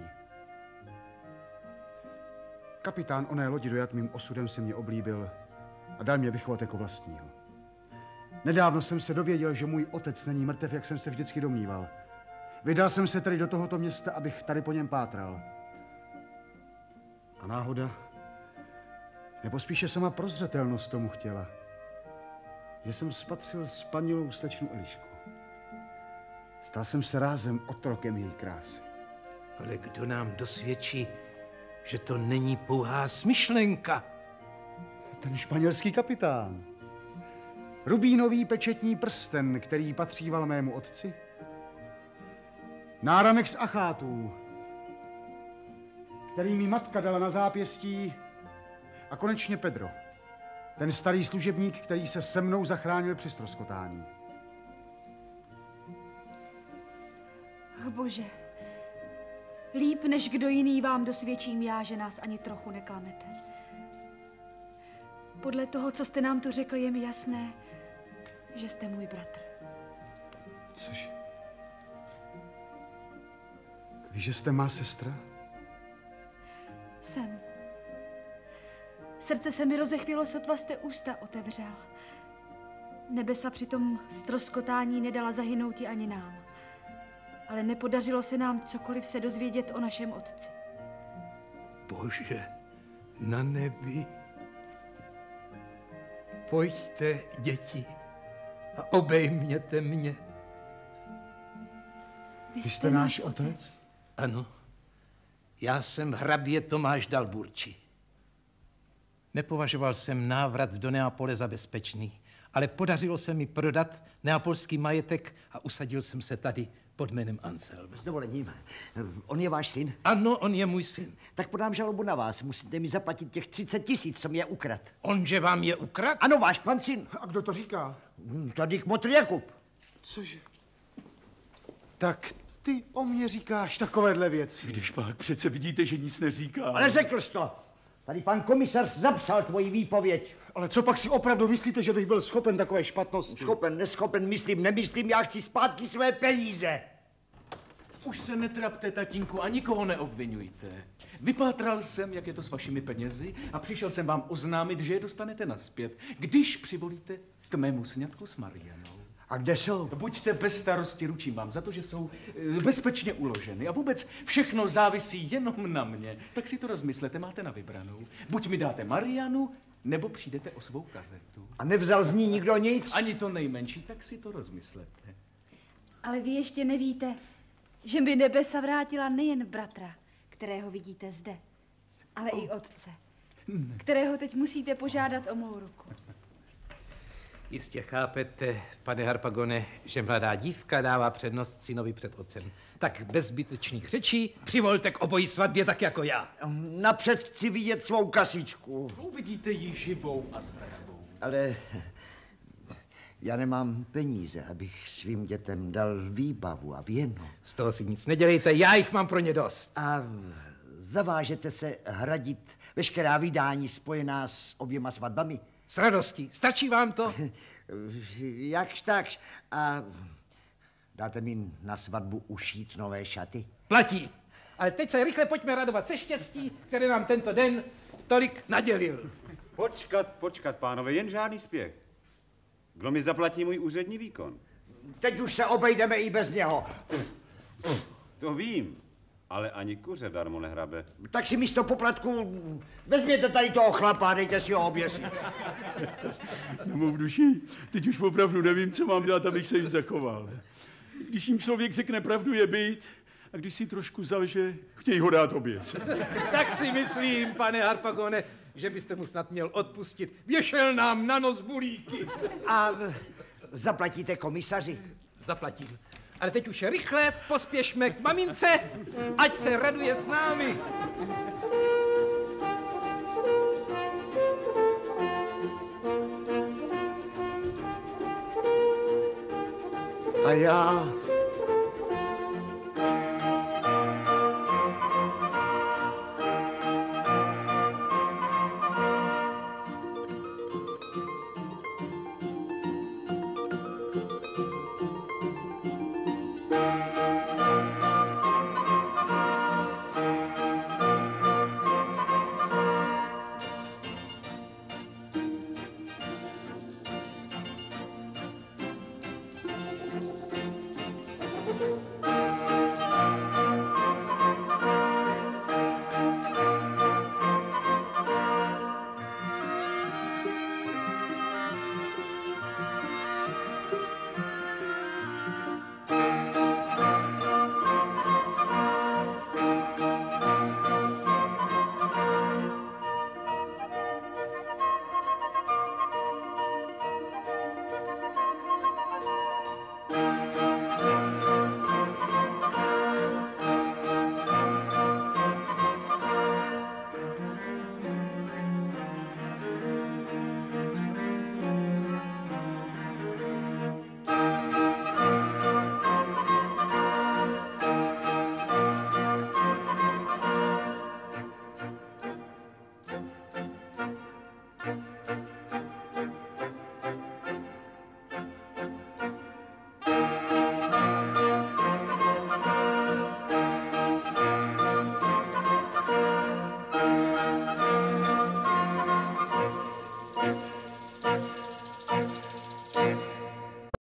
Kapitán oné lodi dojat mým osudem si mě oblíbil a dal mě vychovat jako vlastního. Nedávno jsem se dověděl, že můj otec není mrtev, jak jsem se vždycky domníval. Vydal jsem se tedy do tohoto města, abych tady po něm pátral. A náhoda, nebo spíše sama prozřetelnost tomu chtěla, že jsem spatřil spanilou slečnu Elišku. Stal jsem se rázem otrokem její krásy. Ale kdo nám dosvědčí, že to není pouhá smyšlenka? Ten španělský kapitán. Rubínový pečetní prsten, který patříval mému otci. Náramek z achátů, který mi matka dala na zápěstí. A konečně Pedro, ten starý služebník, který se se mnou zachránil při ztroskotání. Oh, Bože, líp než kdo jiný vám dosvědčím já, že nás ani trochu neklamete. Podle toho, co jste nám tu řekl, je mi jasné, že jste můj bratr. Což? Víš, že jste má sestra? Jsem. Srdce se mi rozechvělo, sotva jste ústa otevřel. Nebesa při tom ztroskotání nedala zahynouti ani nám. Ale nepodařilo se nám cokoliv se dozvědět o našem otci. Bože, na nebi. Pojďte, děti, a obejměte mě. Vy jste náš otec? Ano. Já jsem hrabě Tomáš Dalburči. Nepovažoval jsem návrat do Neapole za bezpečný, ale podařilo se mi prodat neapolský majetek a usadil jsem se tady pod jménem Anselm. S dovolením. On je váš syn? Ano, on je můj syn. Tak podám žalobu na vás. Musíte mi zaplatit těch třicet tisíc, co mi je ukrad. On, že vám je ukrad? Ano, váš pan syn. A kdo to říká? Tady kmotr Jakub. Cože? Tak ty o mě říkáš takovéhle věci. Když pak přece vidíte, že nic neříká. Ale řekl jsi to. Tady pan komisař zapsal tvoji výpověď. Ale co pak si opravdu myslíte, že bych byl schopen takové špatnosti? Schopen, neschopen, myslím, nemyslím, já chci zpátky své peníze. Už se netrapte, tatínku, a nikoho neobvinujte. Vypátral jsem, jak je to s vašimi penězi a přišel jsem vám oznámit, že je dostanete nazpět, když přivolíte k mému sňatku s Marianou. A kde jsou? Buďte bez starosti, ručím vám za to, že jsou e, bezpečně uloženy a vůbec všechno závisí jenom na mě. Tak si to rozmyslete, máte na vybranou. Buď mi dáte Marianu, nebo přijdete o svou kazetu. A nevzal z ní nikdo nic? Ani to nejmenší, tak si to rozmyslete. Ale vy ještě nevíte, že mi nebesa vrátila nejen bratra, kterého vidíte zde, ale i otce, kterého teď musíte požádat o mou ruku. Jistě chápete, pane Harpagone, že mladá dívka dává přednost synovi před otcem. Tak bez zbytečných řečí přivolte k obojí svatbě tak jako já. Napřed chci vidět svou kasičku. Uvidíte ji živou a zdravou. Ale já nemám peníze, abych svým dětem dal výbavu a věnu. Z toho si nic nedělejte, já jich mám pro ně dost. A zavážete se hradit veškerá vydání spojená s oběma svatbami? S radostí. Stačí vám to? Jakž takž. A dáte mi na svatbu ušít nové šaty? Platí. Ale teď se rychle pojďme radovat se štěstí, které nám tento den tolik nadělil. Počkat, počkat, pánové, jen žádný spěch. Kdo mi zaplatí můj úřední výkon? Teď už se obejdeme i bez něho. To vím, ale ani kuře darmo nehrabe. Tak si místo poplatku vezměte tady toho chlapa a dejte si ho oběsit. No mou duši, teď už opravdu nevím, co mám dělat, abych se jim zachoval. Když jim člověk řekne pravdu je být, a když si trošku zalže, chtějí ho dát oběs. Tak si myslím, pane Harpagone, že byste mu snad měl odpustit. Věšel nám na nos bulíky. A zaplatíte komisaři? Zaplatím. Ale teď už rychle pospěšme k mamince, ať se raduje s námi. A já